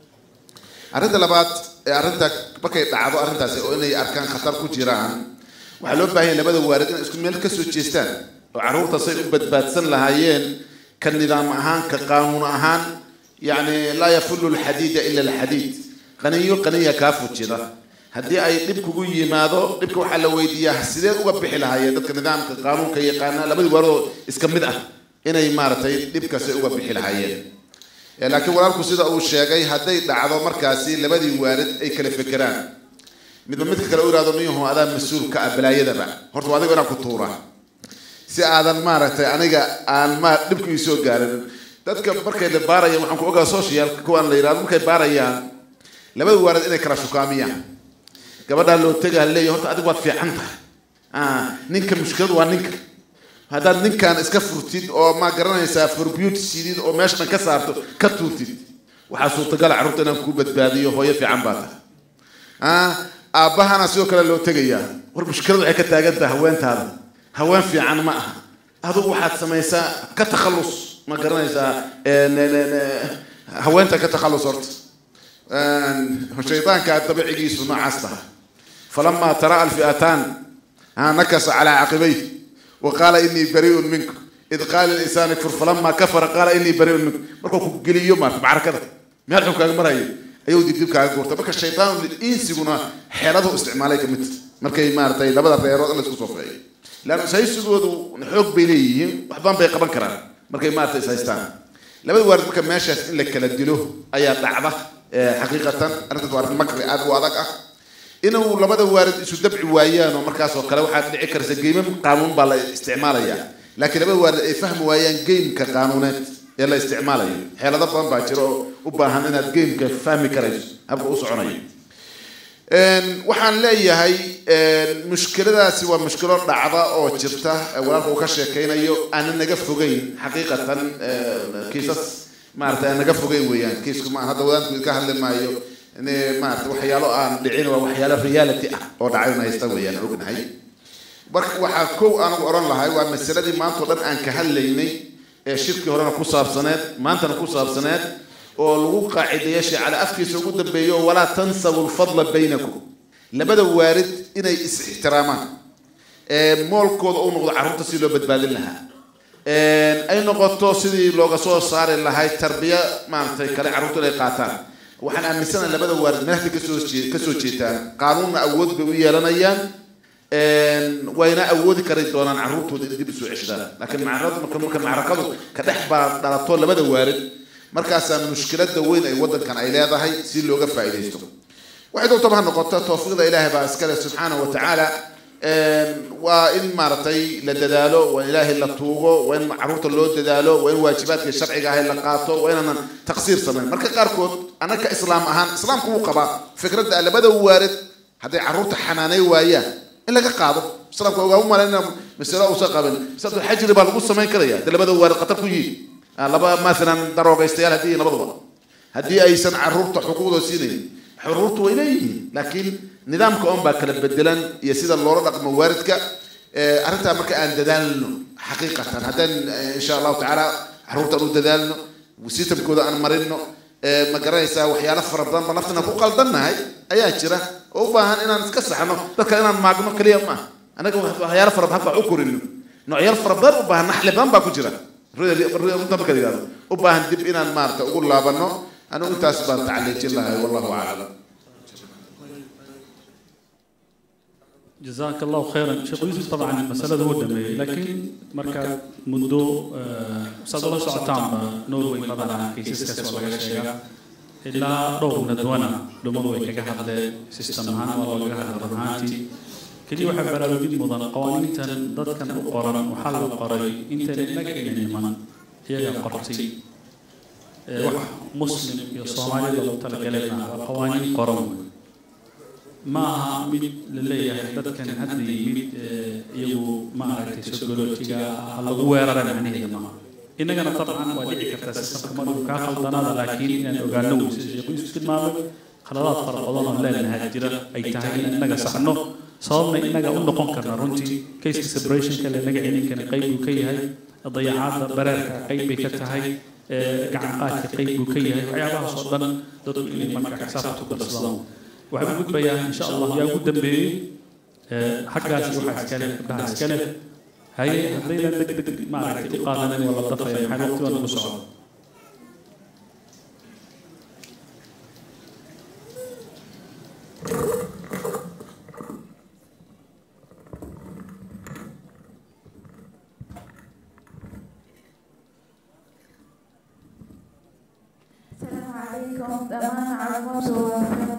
arrinta labaad arrinta markay dhacdo arrintaasi oo inay arkaan khatar ku jiraan waxaa loo baahan yahay labada waalid inay isku meel ka soo jeestaan oo carruurta say u badbaadsan lahaayeen ka nidaam ahaan ka qaanuun ahaan yacni laa yafullu alxadiida ila alxadiid qaniya kaa fujida haddii ay dhib kugu yimaado dhibka waxaa la weydiiyaa sideed uga bixi lahaayeen dadka nidaamka qaanuunka yaqaana labadii waalidoo iska mid ah inay maaragtay dhibkasay uga bixi lahaayeen laakiin walaalku sida uu sheegay hadday dhacdo markaasi labadii waalid ay kala fekeraan midba midka kale u yiraahdo niyahu adaa mas-uul ka ah balaayadaba horta adiga inaan ku tuura si aadan maaragtay aniga aan ma dhibku ii soo gaarin dadka markay la baarayaan waxaan ku ogaa social kuwaan la yiraahdo markay baarayaan labada waalid inay kala shukaamiyaan gabadha loo tagaa leeyahay horta adiga waad fiican tahay ninka mushkiladu waa ninka haddaad ninkan iska furtid oo ma garanaysaa forbuut sidid oo meeshan ka saarto ka tuurtid waxaa suurtagal carruurta inaan ku badbaadiyo hooyo fiican baa tahay aabbahana sidoo kale loo tegayaa war mushkiladu waxay ka taagan tahay haweentaada haween fiican ma aha adigu waxaad samaysaa ka takhallus ma garanaysaa haweenta ka takhallus horta shaydaanka dabiicigiisu noocaas tahay falamaa taraa alfi'ataan nakasa calaa caqibayhi وقال إني بريء منك إذ قال الإنسان كفر فلما كفر قال إني بريء منك مركو كجلي يوم مع ركضه ما يلحق كان مرأي أيود يديك على الجورة بك الشيطان الإنس يقولنا حيرته استعمالك كمت مركي ما رتي لبدا بيرود الله يسكت صفيه لأنه سيسجود نحوق بليه وحبان بيقبل كرام مركي ما رتي سيستان لبدا وارد بك ماشي إلا كلا دلوه أي لعبة حقيقة أنا تتوارد مكر أد وأذاك inuu labada waalid isu dabci waayaan oo markaas oo kale waxaad dhici karta geeman qaanuun baa la isticmaalaya laakiin labada waalid ay fahmi waayaan geemka qaanuuneed ee la isticmaalayo xeelado badan baa jira oo u baahan inaad geemka fahmi karayso habka u soconayo waxaan leeyahay mushkiladaasi waa mushkilo dhacda oo jirta walaalku uu ka sheekaynayo aan naga fogeyn xaqiiqatan kiisas maartay naga fogeyn weeyaan kiisku ma hadda wadaanku ka hadli maayo maarta waxyaalo aan dhicin waa waxyaalo reality ah oo dhacayna haysta weeyaan ognahay waxaa kow aan oran lahay waa masaladii maanta oo dhan aan ka hadlaynay ee shirkii horena ku saabsaneed maantana ku saabsaneed oo lagu qaacideeyay shacala afkiisa ugu dambeeyo walaa tansawu alfadla baynakum labada waarid inay is ixtiraamaan moolkooda uu noqdo carruurta si loo badbaadin lahaa ay noqoto sidii looga soo saari lahay tarbiya maaragtay kale carruurta inay qaataan waxaan aaminsanahay labada waarid meelka kasoo jeetaan qaanuunna awood bay u yeelanayaan wayna awoodi kari doonaan carruurtooda in dib isu ceshadaan laakiin marka macrakadu ka dhex baa dhalato labada waarid markaasaa mushkiladda weyn ay waddankan ay leedahay si looga faa'iidaysto waxay doonto ha noqoto tawfiiqda ilaahay baa iskale subxaanahu wa tacaala waa in maaragtay la dadaalo waa ilaahay la tuugo waa in carruurta loo dadaalo waa in waajibaadka sharciga ahay la qaato waa inaanan taqsiir samayn marka qaarkood anaka islaam ahaan islaamku wuu qabaa fikradda labada waarid hadday carruurta xanaanay waayaan in laga qaado islaamku waa u malayna masalo uusan qabin masaladu xajri baa lagu samayn karaya hadda labada waarid khatar ku yihiin laba maalan daroogaystayaal haddii aysan carruurta xuquuqdooda siinayn xuruurtu way leeyihiin laakiin nidaamka on baa kala bedelan iyo sida loola dhaqmo waaridka arrintaa marka aan dadaalno xaqiiqatan haddaan insha allahu tacaala carruurtaan u dadaalno sistamkooda aan marino ma garanaysaa waxyaalo fara badan ba naftana ku qaldannahay ayaa jira oo u baahan inaan iska saxno dadka inaan maagno keliya maaha annaga waxyaalo fara badan baa u korino noocyaal fara badan u baahan naxli badan baa ku jira runta marka la yidhahdo u baahan dib inaan maarata ugu laabano أنا أنت أسباب تعليق الله والله أعلم. جزاك الله خيرا. شيخ يوسف طبعا المسألة هو دمي لكن مركز منذ صدى الله ساعتان نوروي مثلا كيسيس كسر ولا شيء إلا روح من الدوانا لمروي كجهاد سيستم هان ولا كجهاد رهانتي كل واحد بلا وجود مضان قوانين ضد كان قرن وحل قري أنت لك يعني من هي قرتي مسلم يا صومالي لو تلقينا قوانين قرن ما مد للي دد كان هدي مد يو ما عرفت سجلوتيا الله ويرر معنيه ما إننا طبعا ودي كرت سيستم ما كاخل دنا لكن يعني وقالوا يقول ما خلاص فرقنا لا نهاجر أي تهين إننا صحنو صارنا إننا قلنا قنكرنا رنتي كيس سيبريشن كلا نجا إن كان قيب وكي هاي الضياعات برر قيب كتهاي قعقات قيب وكي هاي عيابها صدنا ضد اللي ما كسبته بالإسلام وحبيت بيا إن شاء الله يا قدام بي حاجة سوى حسكالة بدها حسكالة هاي هذينا دق ما عرفت إقالة ولا ضفة حال وقت ولا مسعود السلام عليكم دمان عرفت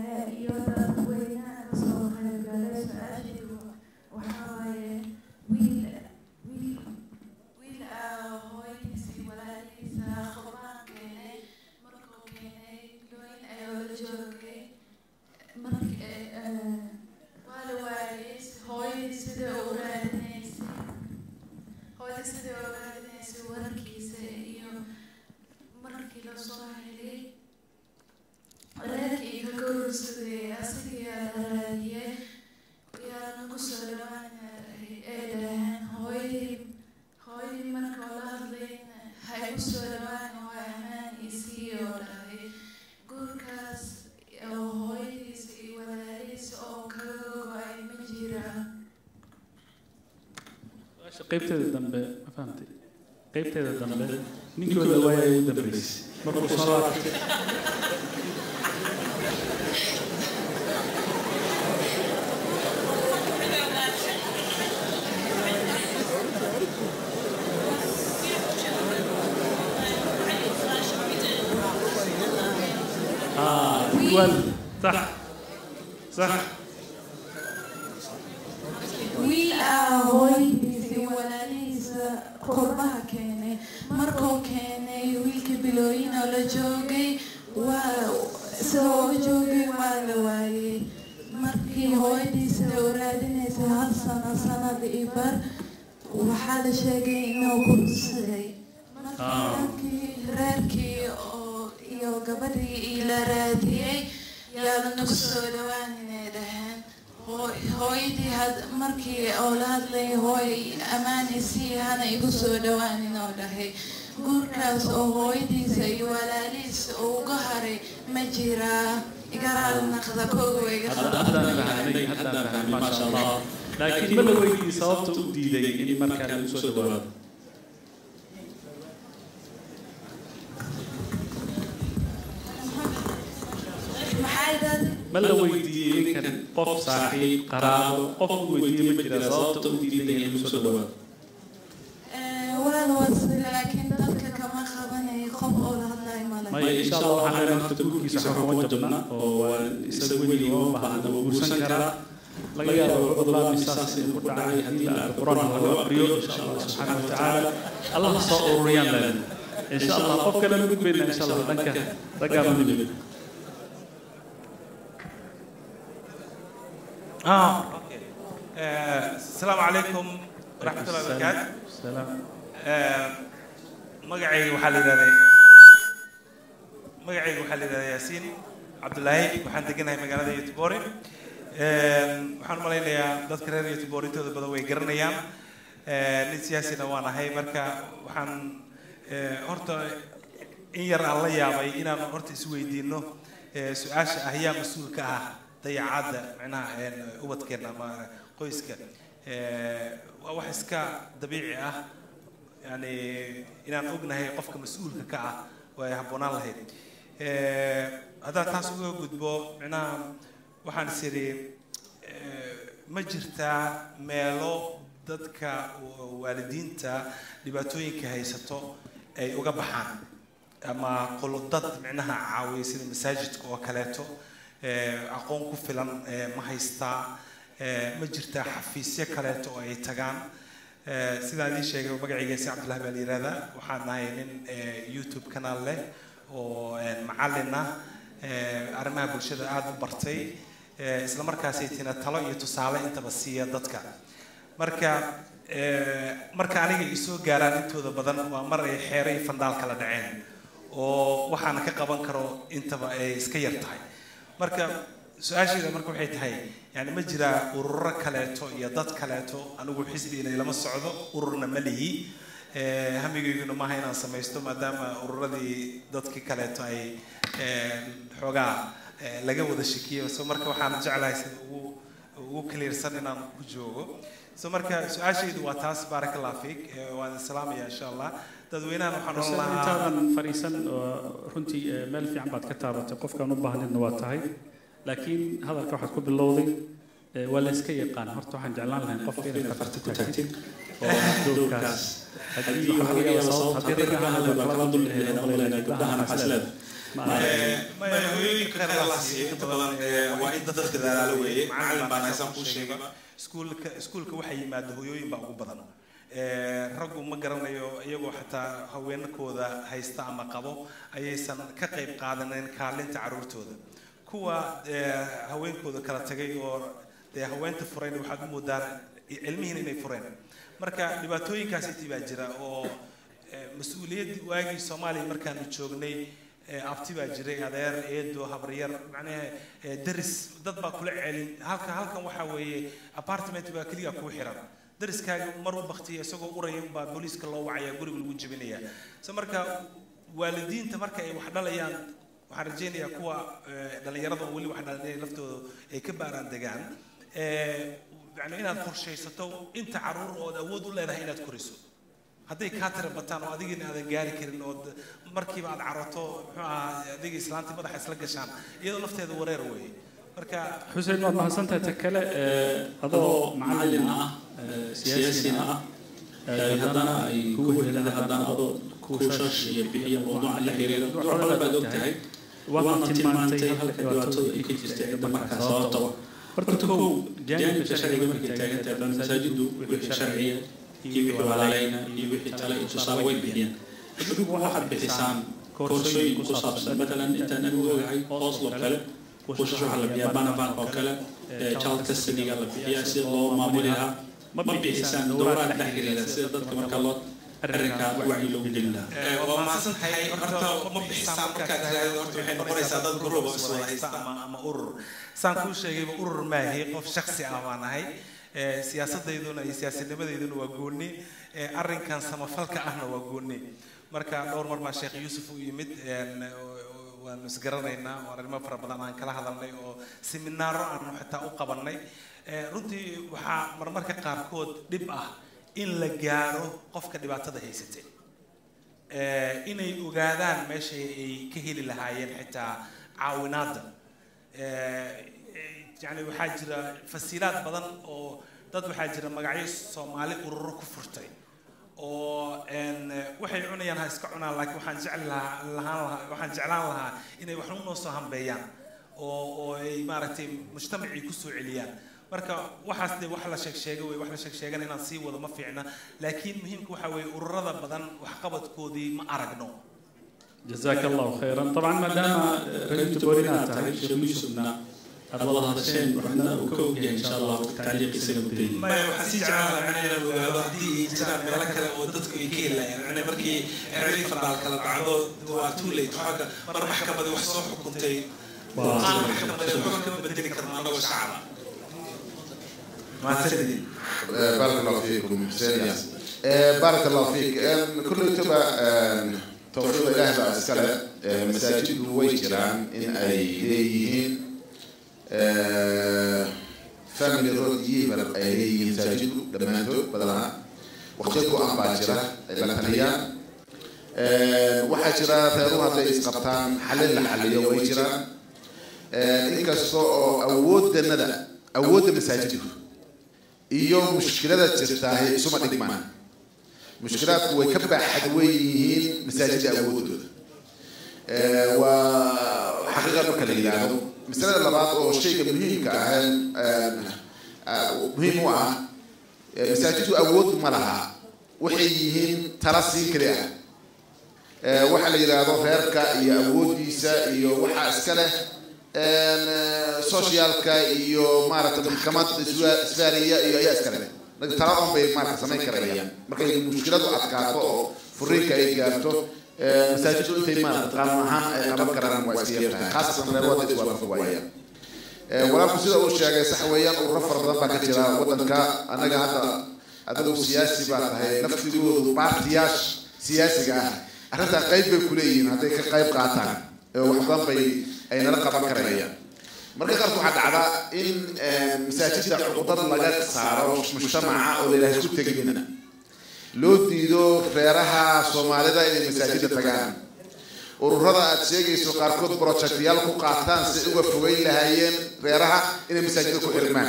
qaybteeda dambe ma fahamtay qaybteeda dambe ninkooda waayay ugu dambeysay markuu soo laabtay صح صح qurbaha keenay markuu keenay wiilka bilooyin oo la joogay waa joogay waa la waayay markii hooyadiisa u raadinaysa hal sano sanad iyo bar waxaa la sheegay inuu kursaday markii reerkii iyo gabadhii la raadiyey yaa lanagu soo dhawaan inay dhaheen hooyadii markii oo la hadlay hooy ammaanaysi hana igu soo dhawaanin oo dhahay guurkaas oo hooyadiisa iyo walaalihiisa oo uga haray ma jiraa igaraal naqda kooga iga ما شاء الله لكن ما لو يجي صوت وديدي إن مركز يسود ورد ما لو يجي كان قف صاحي قرار قف ويجي مجرى صوت وديدي يسود ورد ولا وصل لكن ذلك كما خبني خب أولى هذا ما إن شاء الله حنا نكتبوا كيس حكومة جبنا ويسوي اليوم بعد وبرسن كرا laga yaabo cudurada misaas in ku dhacay hadii la quraanka lagu aqriyo insha Allah subhanahu wa ta'ala Allah soo ururiyaan leen insha Allah qof kale mid weyn insha Allah danka ragaa mid okay السلام عليكم ورحمة الله وبركاته السلام magacaygu waxa la yiraahdaa Yaasiin Cabdullaahi waxaan deganahay magaalada Youtubore waxaan malaynayaa dadka reer Youtubore intooda badan way garanayaan nin siyaasina waan ahay marka waxaan horta in yar aan la yaabay inaan horta isweydiino su'aasha ah yaa mas'uulka ah dayacada macnaha ubadkeena ama qoyska waa wax iska dabiici ah yani inaan ognahay qofka mas'uulka ka ah way habboonaan lahayd haddaan taas uga gudbo macnaha waxaan siri ma jirtaa meelo dadka waalidiinta dhibaatooyinka haysato ay uga baxaan ama qolodad macnaha caawiya sida masaajidka oo kaleeto aqoon ku filan ma haystaa ma jirtaa xafiisyo kaleeto oo ay tagaan sidaan idin sheegay magacayga si Cabdullaahi baa la yiraahdaa waxaan nahay nin YouTube kanaal leh oo macallin ah arrimaha bulshada aad u bartay isla markaasay tina talo iyo tusaale intaba siiya dadka marka aniga isoo gaaraan intooda badan waa mar ay xeeray fandaal kala dhaceen oo waxaan ka qaban karo intaba ay iska yar tahay marka su-aasheeda marka waxay tahay yani ma jira ururo kaleeto iyo dad kaleeto anigu xisbiina lama socdo ururna ma lihi hamigeyguna maaha inaan samaysto maadaama ururadii dadkii kaleeto ay xoogaa laga wada shakiyo so marka waxaan jeclahay sida ugu clearsan inaan ku joogo so marka su-aashaydu waa taas barakallahu fiik waan salaamaya insha Allah dadweynahan waxaan u lahaa intaadan fariisan runtii meel fiican baad ka taabatay qofkaan u baahnidna waa tahay laakiin hadalka waxaad ku bilowday waa la iska yaqaan horta waxaan jeclaan lahayn qofka inaad khatarti ku tagtid oo doorkaas haddii waxa laga yaabaa sabab haddii ragga ahaan la kala dul leeyahay ama la gabdhaha xaslad ma hooyooyinka khayr Allah siiyo inta badan waa in dadka dadaalo weeye macallin baan haysan ku sheego iskuulka waxay yimaado hooyooyin baa ugu badan raggu ma garanayo iyagoo xataa haweenkooda haysta ama qabo ayaysan ka qayb qaadanin kaalinta caruurtooda kuwa haweenkooda kala tagay oo haweenta fureen waxaad u moodaan ilmihiina inay fureen marka dhibaatooyinkaas intii baa jira oo mas'uuliyad waagii Soomaaliya markaan joognay abti baa jiray adeer eedo habaryar macnaha daris dad baa kula celin halkan waxa weeye apartment baa kaliya ku xiran dariskaaga mar uu baqtiyo isagoo urayay baa booliiska loo wacaya guriga lagu jabinaya marka waalidiinta marka ay wax dhalayaan waxaan rajaynayaa kuwa dhalinyarada weli wax dhalinaya laftooda ay ka baaraan degaan yani inaad qorshaysato inta caruur oo awood u leedahay inaad koriso hadday kaa tira bataan oo adigina aadan gaari karin oo markiiba aad carato muxuu ahaa adiga islaantii madaxa isla gashaan iyadoo lafteeda wareer weeye marka xuseen waad mahadsantahay ta kale adoo macallin ah siyaasina ah haddana ay kugu helaan haddana adoo kuushash iyo bixiya mawduuca la xiriira waxoola baad og tahay waad tilmaantay halka dhibaatadu ay ka jirtay cidda markaa sababta horta kow jaanibka sharciga markay taagantahay masaajidu wixii sharciya iyo wixii walaalayna iyo wixii tale iyo tusaale way bixiyaan adigu waxaad bixisaan koorsooyin ku saabsan matalan intaan anigu ogahay oslo kale kuushash waxaa la bixiyaa banaban oo kale child custody-ga la bixiyaa sida loo maamuli lahaa ma bixisaan dowraad dhex xiriira sida dadka marka loo arrinka wacyi loogu gelin lahaa waa mahadsantahay horta ma bixisaan markaa tahay horta waxay noqonaysaa dad group oo iswada haysta ama urur saan kuu sheegayba urur maahi qof shakhsi ah baan ahay siyaasadeyduna iyo siyaasinimadeyduna waa gooni arrinkan samafalka ahna waa gooni marka dhowr mar baa sheekh yuusuf u yimid waan isgaranaynaa oo arrimo fara badan aan kala hadalnay oo seminaaro aan xitaa u qabanay runtii waxaa marmarka qaarkood dhib ah in la gaaro qofka dhibaatada haysatay inay ogaadaan meesha ay ka heli lahaayeen xitaa caawinaadda يعني waxaa jira fasiilaad badan oo dad waxaa jira magacyo Soomaali ururo ku furtay oo waxay cunayaan ha iska cunaan laakiin waxaan jeclaan lahaa inay wax u noo soo hambeeyaan oo ay maaragtay mujtamacii ku soo celiyaan marka waxaas de wax la sheegay inaan sii wado ma fiicna laakiin muhiimku waxa weeye ururada badan wax qabadkoodii ma aragno جزاك الله خيرا طبعا ما دام رجل تبورينا تعريف شيخ يوسفنا الله هالشيء وحنا وكوجه ان شاء الله تعليق سنتين ما حسيت على معناه وهدي جاب ملك ودتك يكيل يعني markii xiriir faraal kala dhacdo waa too late xaga mar maxkamada wax soo xukuntay waa maxkamada xukun bedeli karnaa anagoo shacab ما تدري بارك الله فيكم حسين بارك الله فيك كل تبع توفيق الله بقى اسكاله مساجد ويجران ان اي ليهين فاميلي رود يبر اي مساجد دمانتو بدلها وقتكو ان باجرا بلانيان waxaa jira reeruhu hadday isqabtaan xalin la xaliyo way jiraan inkasta oo awoodda masaajidku iyo mushkilada jirtaahay isuma dhigmaan mushkilaadku way ka baaxad weyn yihiin masaajidda awoodooda waa xaqiiqa marka la yidhaahdo masalada labaad oo shayga muhiimka muhiim u ah masaajiddu awood ma laha waxay yihiin tala siin kali ah waxa la yidhaahdo reerka iyo awoodiisa iyo waxaa iska leh socialka iyo maaragtay maxkamad isfaariya iyo ayaa iska leh tala on bay maaragtay samayn karayaan markay mushkiladu adkaato oo furiinka ay gaarto masaajiddu intay maaragtay qaanuun ahaan ay qaban karaan waa iska yartahay khaasatan reer wadda iswaafaq waayaan walaalku sida uu sheegay sax weeyaan ururo fara badan baa ka jira waddanka annaga hadda adigu siyaasi baa tahay naftigoodu baartiyaasha siyaasiga ah arrintaa qayb bay ku leeyihiin hadday ka qayb qaataan wax badan bay ay nala qaban karayaan marka qaarkood waxaa dhacdaa in masaajidda cuqdad laga saaro mujtamaca oo la yidhaha isku teginina loo diido reeraha soomaalida inay masaajidda tagaan ururada aad sheegayso qaarkood projectyaal ku qaataan si uga fogeyn lahaayeen reeraha inay masaajidda ku xirmaan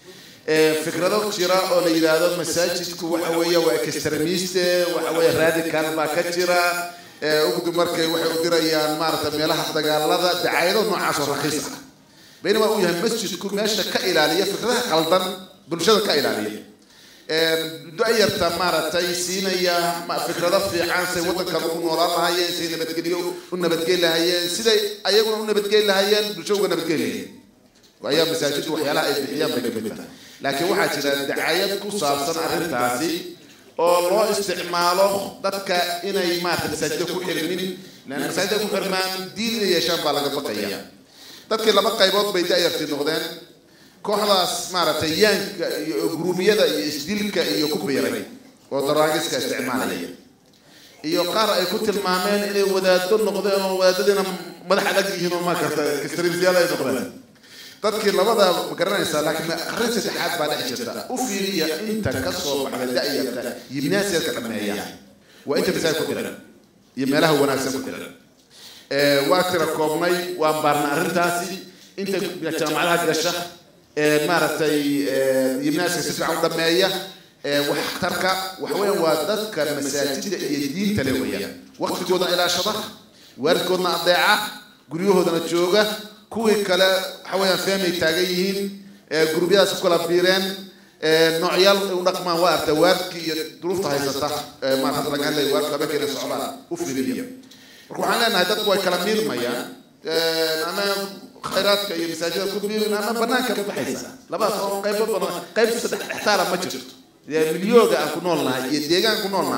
fikrado jira oo la yidhaahdo masaajidku waxa weeye waa extremiste waxa weeye radical baa ka jira ugdu markay waxay u dirayaan maaragtay meelaha dagaalada dacayado noocaas oo raqiis ah baynama uu yahay masjidku meesha ka ilaaliya fikradaha qaldan bulshada ka ilaaliya da'yarta maaragtay siinaya fikrado fiican say waddankan ugu noolaan lahaayeen say nabadgelyo u nabadgeli lahaayeen siday ayaguna u nabadgeli lahaayeen bulsho uga nabadgeli lahaayeen ayaa masaajiddu waxyaalaha ay bixiyaan bay kamid tahay laakiin waxaa jira dacayad ku saabsan arrintaasi oo loo isticmaalo dadka inay maaragtay masaajidda ku xirmin lan masaajidda ku xirmaan diin inay yeeshaan baa laga baqaya dadkii laba qaybood bay da'yartii noqdeen kooxdaas maaragtay yaanka iyo guruumiyada iyo isdilka iyo ku biiray oo daraagiska isticmaalaya iyo qaar ay ku tilmaameen inay wadaado noqdeen oo wadaadadiina madax adag yihiin oo maakarta extremistyaal ay noqdeen dadkii labada ma garanaysaa laakiin arrin saddexaad baa dhex jirta u fiiriya inta ka soo baxda da'yarta yimnaasiyadka dhameeya waa inta masaajid ku jiran iyo meelaha wanaagsan ku jiran waa tira koobnay waan baarna arrintaasi inta jaamacadaha gasha maaragtay yimnaasiga si fiican u dhameeya waxtarka waxweeyaan waa dadka masaajidda iyo diinta le weeyaan waqtigoodana ilaashada waalidkoodna adeeca guryahoodana jooga kuwii kale waxa weeyaan fahmay taagan yihiin gurubyadaas ku kala biireen noocyaal u dhaqmaan waa arta waalidkii iyo duruufta haysata maarata laga hadlaya waalidka habeenkeena socdaan u fiiriya marka waxaan leenahay dadku way kala miirmayaan ama khayraadka iyo masaajida ku biirin ama banaanka ka baxaysa labadaas oo qaybo badan qayb saddex dhextaara ma jirto milyooga aan ku nool nahay iyo deegaan ku nool nahay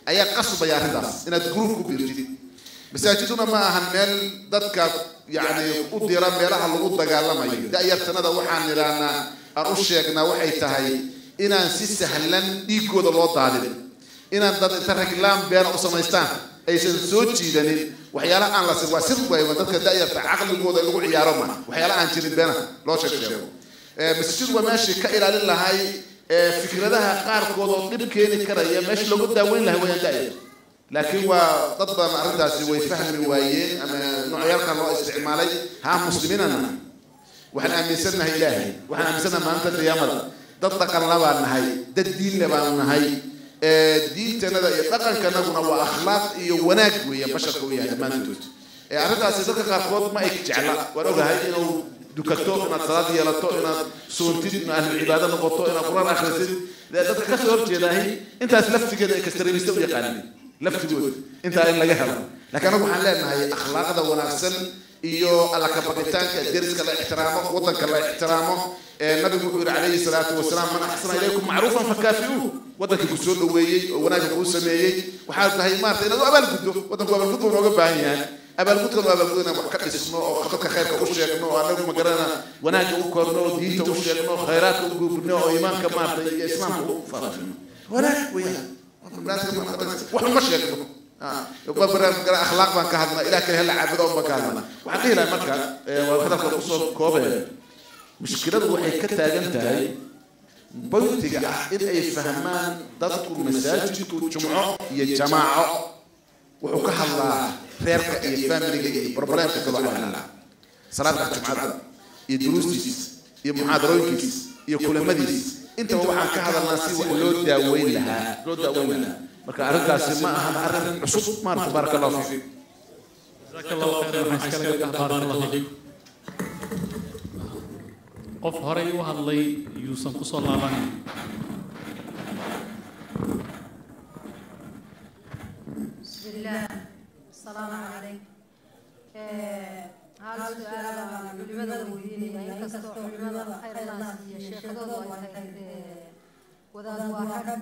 ayaa qasbaya arrintaas inaad group ku biirtid masaajiduna ma ahan meel dadka yani u dira meelaha lagu dagaalamayo da'yartanada waxaan niraanaa aan u sheegnaa waxay tahay inaan si sahlan dhiigooda loo daadin inaan dad inta raglaan beena u samaystaan aysan soo jiidanin waxyaalaha aan la sir waa sir weeyaan dadka da'yarta caqligooda lagu ciyaaro ma waxyaalaha aan jirin beena loo sheego masjid waa meeshii ka ilaalin lahay fikradaha qaarkood oo dhib keeni karaya meesha lagu daaweyn lahaa wayaan da'yar laakiin waa dad badan arrintaasi way fahmi waayeen ama noocyaalkan loo isticmaalay haa muslimiinana waxaan aaminsanahay ilaahay waxaan aaminsanahay maalinta qiyaamada dad dhaqanla baan nahay dad diinle baan nahay diintanada iyo dhaqankanaguna waa akhlaaq iyo wanaag weeyaan basharka u yahay dhammaantood arrintaasi dadka qaarkood ma ay jecla waan ogahay inuu dukato inaad salaad yeelato inaad soontid inaad ahlu cibaado noqoto inaad quraan akhrisid dadka ka soo horjeedaahay intaas laftigeeda ay kastareemista u yaqaaneen laftigooda intaa in laga helo laakiin anagu waxaan leenahay akhlaaqda wanaagsan iyo alla ka baqitaanka deriska la ixtiraamo wadanka la ixtiraamo nabigu wuxuu yidhi calayhi salaatu wasalaam man axsana ilaykum macruufan fakaafi'uuh wadankii ku soo dhoweeyey oo wanaagga kuu sameeyey waxaa tahay maarata inaad u abaalguddo wadanku abaalgudba nooga baahan yahay abaalgudkan waa abaalgud inaan wax ka dhisno oo dadka khayrka u sheegno oo anagu magarana wanaagga u korno oo diinta u sheegno khayraadka u gubno oo iimaanka maarata iyo islaamka u faafino wanaag weeyaan wax ma sheegno akhlaaq baan ka hadlaa ilaah kale hela caabudo baan ka hadlaa waxaan dhihi lahaa marka waa hadalka kusoo koobaya mushkiladu waxay ka taagan tahay boyntiga ah in ay fahmaan dadku masaajidku jumco iyo jamaaco wuxuu ka hadlaa reerka iyo faamiliga iyo problemka kaloo hadlaa salaadka jumcada iyo duruustiis iyo muxaadarooyinkiis iyo kulamadiis intaba waxaan ka hadalnaa si wax loo daaweyn lahaa marka arrintaasi ma aha arrin cusub maarta baaraka allahu fiik jazakallahu khayran waxaan iskala gabdhaha baarakallahu fiik qof horey u hadlay yuusan kusoo laabanin bismillah asalaamu calaykum hal su-aal baan culimada weydiinaya inkastoo culimada khayrnaas iyo sheekadoodu ay tahay wadaad waa rag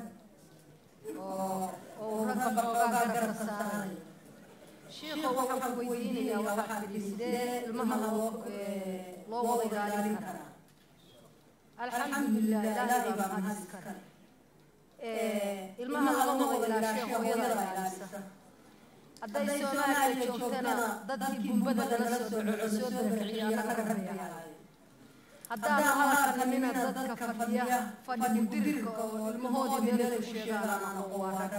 oo ragga xoogaa garka saaray shiikha waxaan ku weydiinayaa waxaa tidhi sidee ilmaha loo wada ilaalin karaa alxamdulilah ilaahay baa mahadis kara ilmaha lama wada ilaashee hooyada ilaalisa hadday soomaaliya joogtana dadkii bumbada nala soo dhaco soo darakiciya annaga rabeeyahay haddaan halkanina dadka fadhiya fadhi mudirirka oo ilmahoodii meelay ku sheegaan oo waa rag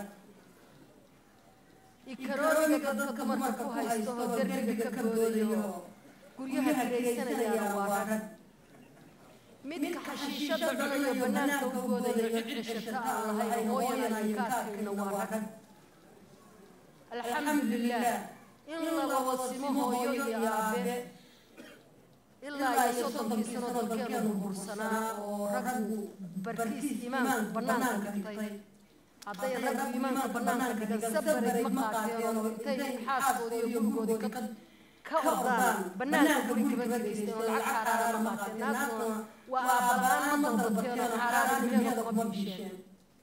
ikarooniga dadka dumarka ku haysto oo derbiga ka boodayo guryaha kiraysanaya waa rag midka xashiishada cunayo bannaanka u boodayo cid ceshata aan lahayn hooyana inkaarkayna waa rag alxamdulilah in la wada simo hooyo iyo aabe ilaa iyo 30 sano dalkeenu bursanaa oo raggu barkiis iimaanku bannaanka dhigtay hadday raggu iimaanka bannaanka dhigan sabaray ma qaateen oo intay xaaskoodii iyo gurigoodii ka ordaan bannaanka guri gaba geysteen oo lacag xaaraana ma qaateen naaguna waa aabbahaan ma dalbateen oo xaaraana guryaha kuma biisheen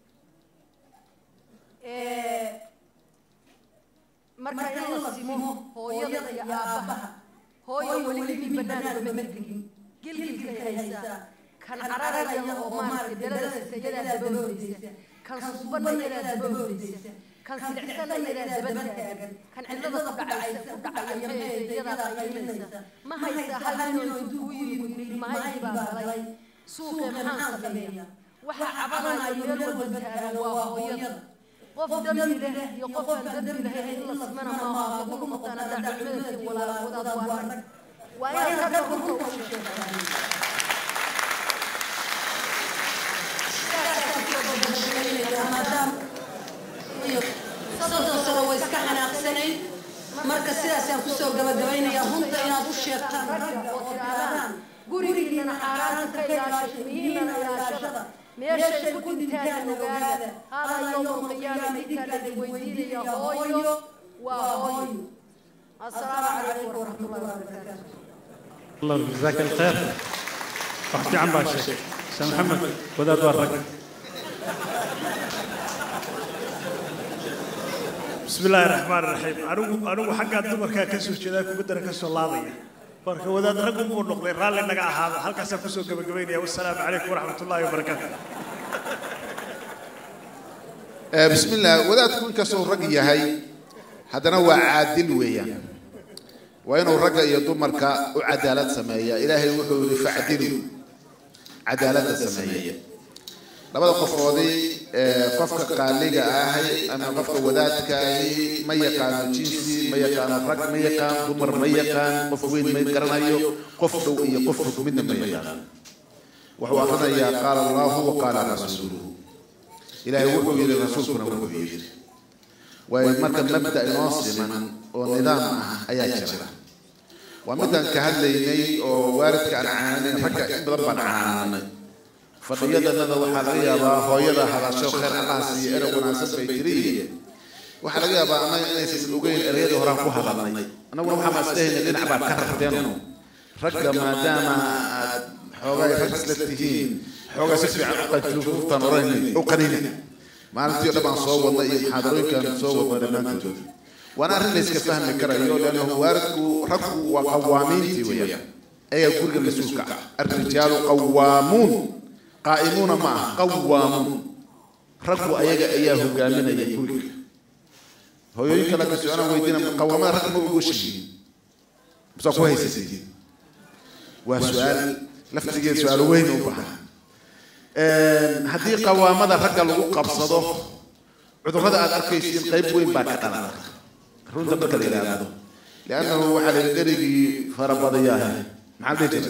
marka in la simo hooyada iyo aabbaha hooyo weli min bannaanka ma tegin gilgilkay haysaa kan cararaya oo maaragtay belada sitayadaa dabahoodaysa kan suubana yadaa dabahoodaysa kan silicsanna yadaa daba taagan kan cidlada ku dhacaysa ku dhacaya yadaa qaylinaysa ma haysaa hal inuu intuu u yimid ilmahaydii baa galay suuqee maxaan sameeya waxa cabanaya meel walba taagan waa hooyada qof dambi leh iyo qof aan dambi lahayn in la simana maaha lagu noqotaan haddaa culimadatiin wadaad waa rag waa inaad ragga runta u sheegtaan soddon sano way iska xanaaqsanayn marka sidaasaan kusoo gabagabaynayaa runta inaad u sheegtaan ragga oo tiraadaan gurigiinana xaaraanta ka ilaasha mihiinana ilaashada meeshay ku dhintaan ogaada hada yowma qiyaama ninkaa laydin weydiinaya hooyo waa hooyo assalaamu calaykum waraxmatullahi wabarakaatu الله جزاك الخير وحكي عن باشا شيخ محمد وذات ورق بسم الله الرحمن الرحيم أنا حقا دمركا كسو جدا كبدنا كسو لاضية فرك وداد رقم ونقضي رالي نقع هذا هل كسو كسو قبقبين والسلام عليكم ورحمة الله وبركاته بسم الله وذات كون كسو رقية هاي هذا نوع عادل ويا وينو رقا يدمركا وعدالة سماية إلهي وحوري فعدلوا عدالة سماية labada qofoodii qofka qaaliga ahay ama qofka wadaadka ahi ma yaqaan jinsi ma yaqaan rag ma yaqaan dumar ma yaqaan qof weyn ma garanayo qof dhow iyo qof fog midna ma yaqaan wuxuu akrinayaa qaala allahu wa qaala rasuuluhu ilaahay wuxuu yidhi rasuulkuna wuxuu yidhi way marka mabda inoo siman oo nidaam ah ayaa jira waa midaan ka hadlaynay oo waalidka aan caanayn ragga in badan baan caananay fadhiyadana waxaa laga yaabaa hooyada hadasho khayr allah siiyo erey wanaagsan bay tiriye waxaa laga yaabaa annaga inaysan ogeyn ereyadii horaan ku hadalnay annaguna waxaa maaslehaynay dhinac baad ka rarteeno ragga maadaama aad xoogay rag isla tihiin xoogay si fiican uqajuuftaan oranay u qanina maalintii dhan baan soo wadnay iyo muxaadarooyinkaan soo wadnay dhammaantood waana arrin la iska fahmi karayo leannahu waalidku raggu waa qawaamiintii weeyaan ayaa guriga mas-uulka ah arrijaalu qawaamuun قائمون معه قوامون ركوا أيجا أياه قامنا يقول هو يمكن لك سؤال ويدينا قوامنا ركوا وجوشي بس كويس سيدي وسؤال لفتي سؤال وين وبحر هذه قوامنا ركوا الوقوع بصده عذر هذا أركيسين قيب وين باكتنا رون ذبك الإلهي لأنه على الجري فربضياه مع البيت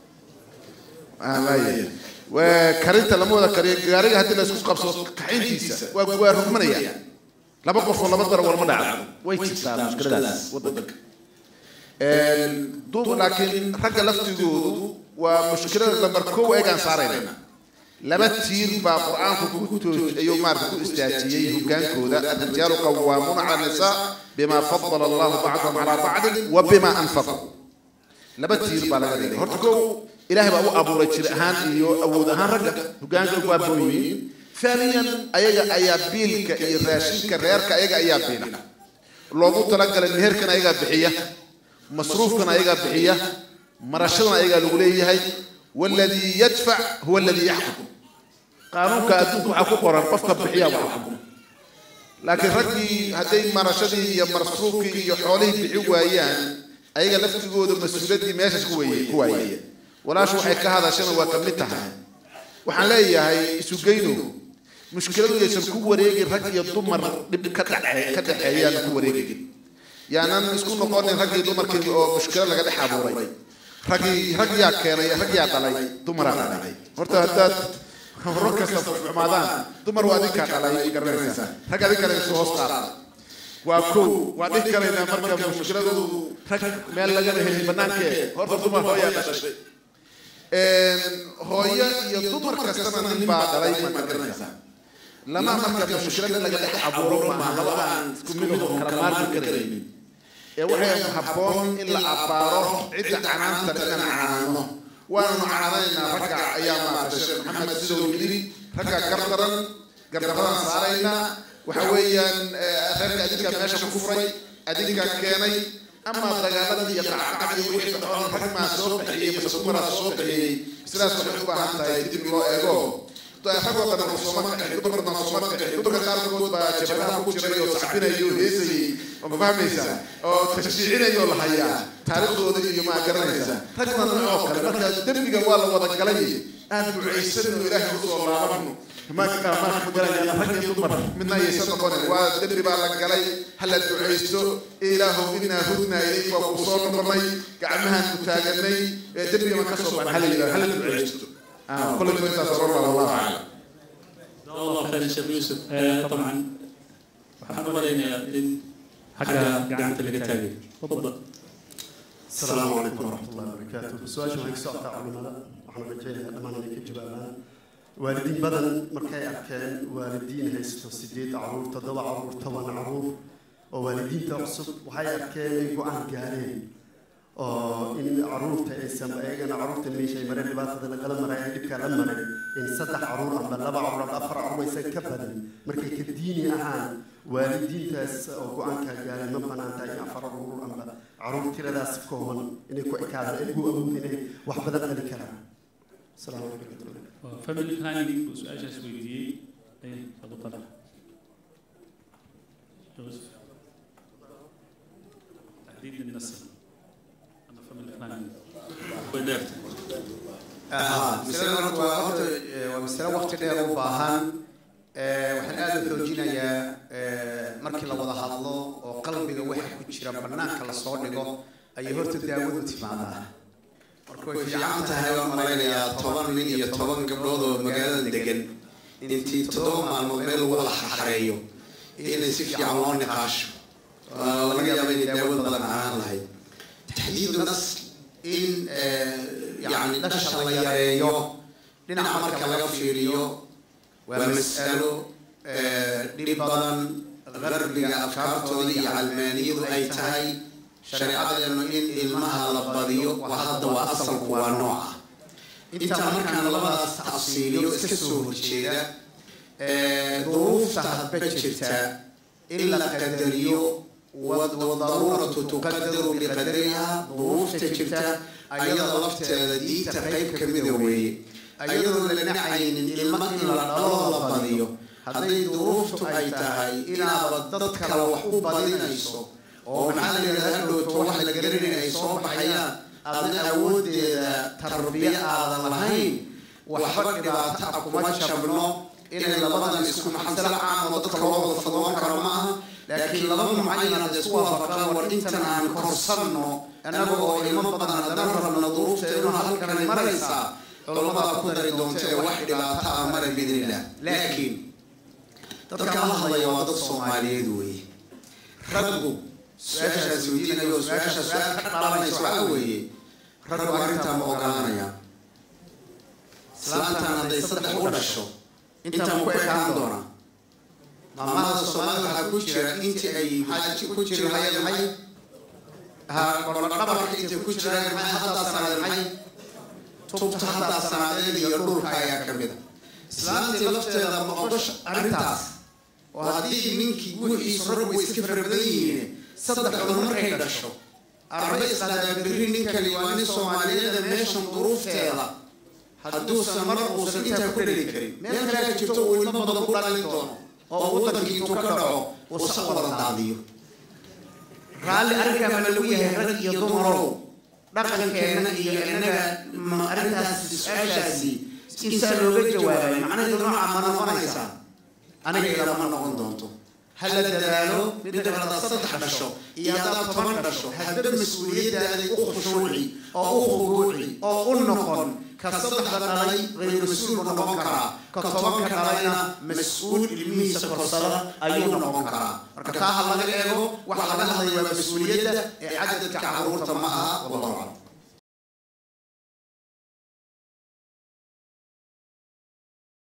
وكرنت لما وذا كريه جاري هذي الناس قبصوا كحينتيسا ورمانيا لا بقف ولا بدر ولا منع ويتسال مشكلة ناس وضدك دوب لكن رجع لفتو ومشكلة لما ركوا إيجان صارين لما تير بقرآن كوتو يوم ما ركوا استاتية وكان كودا الرجال قوامون على النساء بما فضل الله بعضهم على بعض وبما أنفقوا لما تير بالغريب هرتكو إلهي بقى أبو رجل هان إيو أبو دهان رجع وكان كوبا بوي ثانيا أيا بيل كإيراشين كرير كأيا أيا بيل لو تلقى النهر كان أيا بحية مصروف كان أيا بحية مرشدنا أيا لوليه هاي والذي يدفع هو الذي يحكم قانون كأدوك حقوق ورفق بحية وحكم لكن رجي هذي مرشدي يا مصروفي يحوليه بحية أيان أيا لفت جود المسؤولية ماشي كويه ولا شو حكى هذا شنو وكملتها وحلايا هي سجينه مشكلة يسمى كوريجي رجع يضمر كده أيام كوريجي يعني أنا مسكون نقول رجع يضمر كده مشكلة لقد حابوري رجع كان رجع طلعي ضمر علي هرت هدات ركز في رمضان ضمر واديك علي كرنسا رجع ذيك السوس قار وأكو واديك كرنا مركب مشكلة رجع ما لقى هي بنانك هرت ضمر هو يا هوية يضمر كسرنا من بعد رأي ما كرنسا لما مركب مشكلة لقد حابورو ما هلا كملوا كرمار كريم وحي حبون إلا أبارو عدة عنان تلقى عنانه وأنا عانينا ركع أيام الشيخ محمد السويلي ركع قردران صارينا وحويا أخيرك أديك ماشي كفري أديك كيني أما دجالتي يقع قاعد يوحي ركع ما صوبحي مسكورة صوبحي سلاس حبها حتى يدين الله إيجو حقوق الرسومات يدبر الرسومات يدبر الكاركود بجبهة بوشري وصحبنا يوهيسي ومفهميسا أو تشجيعنا يولا حياة تاريخ ذي يوم أقرنيسا رجنا نعوق لما تدمج والله وضجلي أن بعيسن إلهي رسول الله ما كمجرد أنا رجل يدبر منا يسنقون ودرب على جلي هل بعيسو إله إنا هدنا إليك وقصور مرمي كعمها متاجرني درب ما كسب عن هل بعيسو كل من تصرف الله أعلم. الله خير الشيخ يوسف طبعا محمد علينا حاجة قاعدة اللي تاجي تفضل. السلام عليكم ورحمة الله وبركاته. السؤال شو هيك سؤال تعلمنا إحنا بنجي أمانة لك جبالنا والدين بدن مركي أركان والدين هيستو سديد عرور تضوى عرور طبعا عرور ووالدين تقصد وحي أركان يقول عن جارين إن عروضة إنسان أنا عروضة ميشة مرة اللي بعد هذا الكلام مرة يجيب كلام مرة إن صدق عروض أما لا بعروض أفر عروض يسكبها مركي كديني أهان waalidiintaas oo go-aankaa gaaray ma bannaan tahay in afar urur amba caruur tiradaas kooban inay ku ekaadaan ay ugu awood inay wax badan dhali karaan asalaamu calaykum family planning buu su-aashaas weydiiyey fadlan تحديد النسل أنا family planning ودرت ومثلا وقت دير وباهان waxaan aad u xoojinayaa markii la wada hadlo oo qalbiga waxa ku jira banaanka la soo dhigo ay horta daawadu timaadaa marka way fiican tahay oo malaynayaa 10 nin iyo 10 gabdhood oo magaalada degan intii 7 maalmood meel wada xareeyo inay si fiican loo niqaasho laga yaabo in daawada badan aan lahayn taxdiid nas in yani dhasha la yareeyo dhinaca marka laga fiiriyo ومسألة دبان غربية أفكارتودي علمانية أي تاي شريعة إنه إن المها لبضيو وهذا وأصل هو نوع أنت مركان لبض تأصيليو اسكسوه الشيء ظروف تهبجتا إلا قدريو والضرورة تقدر بقدرها ظروف تجتا أيضا لفت دي تقيب كمدوي ayadoo la nacaynin ilma in la dhalo la badiyo hadday duruuftu ay tahay inaaba dad kale wax u badinayso oo maxaa la yidhahdaa hadhowto wax la garanay ay soo baxayaan aadna awooddeeda tarbiya aadan lahayn waxba dhibaato ah kuma jabno inay labadan isku maxasal caam oo dadka loo wada fadwoon karo maaha laakiin laba mucayan hadda isku waafaqaan war intan aan korsanno annaga oo ilmo badan haddana rabna duruufteeduna halkanay maraysaa علماء كودري دونتي واحد لا تأمر بإذن الله لكن تذكر الله يوضع الصومالي دوي ربو سؤال سودينا يو سؤال كتابنا سؤالوي ربو أنت مقارنة يا سلامتنا ده يصدق ورشة أنت مكوي كاندورا ما هذا الصومال هكوشرا أنت أي حاجة كوشرا هاي الماي ها قبل أنت كوشرا الماي هذا صار الماي tubta hadda sanaadeed iyo dhulka ayaa ka mid ah islaantii lafteeda ma ogosh arrintaas oo haddii ninkii guuxiisu rag way iska farabadan yihiin saddex cudur markay dhasho arba isqadaa berri ninkani waa nin soomaaliyeeda meeshan duruufteeda hadduusan mar uusan intaa ku dhali karin meel kale ka jirto uu ilmo badan ku dhalin doono oo waddankii intuu ka dhaco uu sa wada daadiyo raalli arrinkaa ma lagu yahay rag iyo dumarow dhaqankeena iyo innaga arrintaas su-aashaasi insaa looga jawaabay macnaheedu nooca ma noqonaysaa aniga ilama noqon doonto ha la dadaalo midda hadaad 3 dhasho iyo hadaad 10 dhasho hadba mas-uuliyaddaada u khushuuci oo u khuduuci oo u noqon ka 3 dhalay غير mas-uul buu noqon karaa ka 10 dhalayna mas-uul ilmihiisa korsada ayuu noqon karaa marka taa ha laga eego waxa laga hadlayaa waa mas-uuliyadda ee cadadka caruurta ma aha wallahu aclam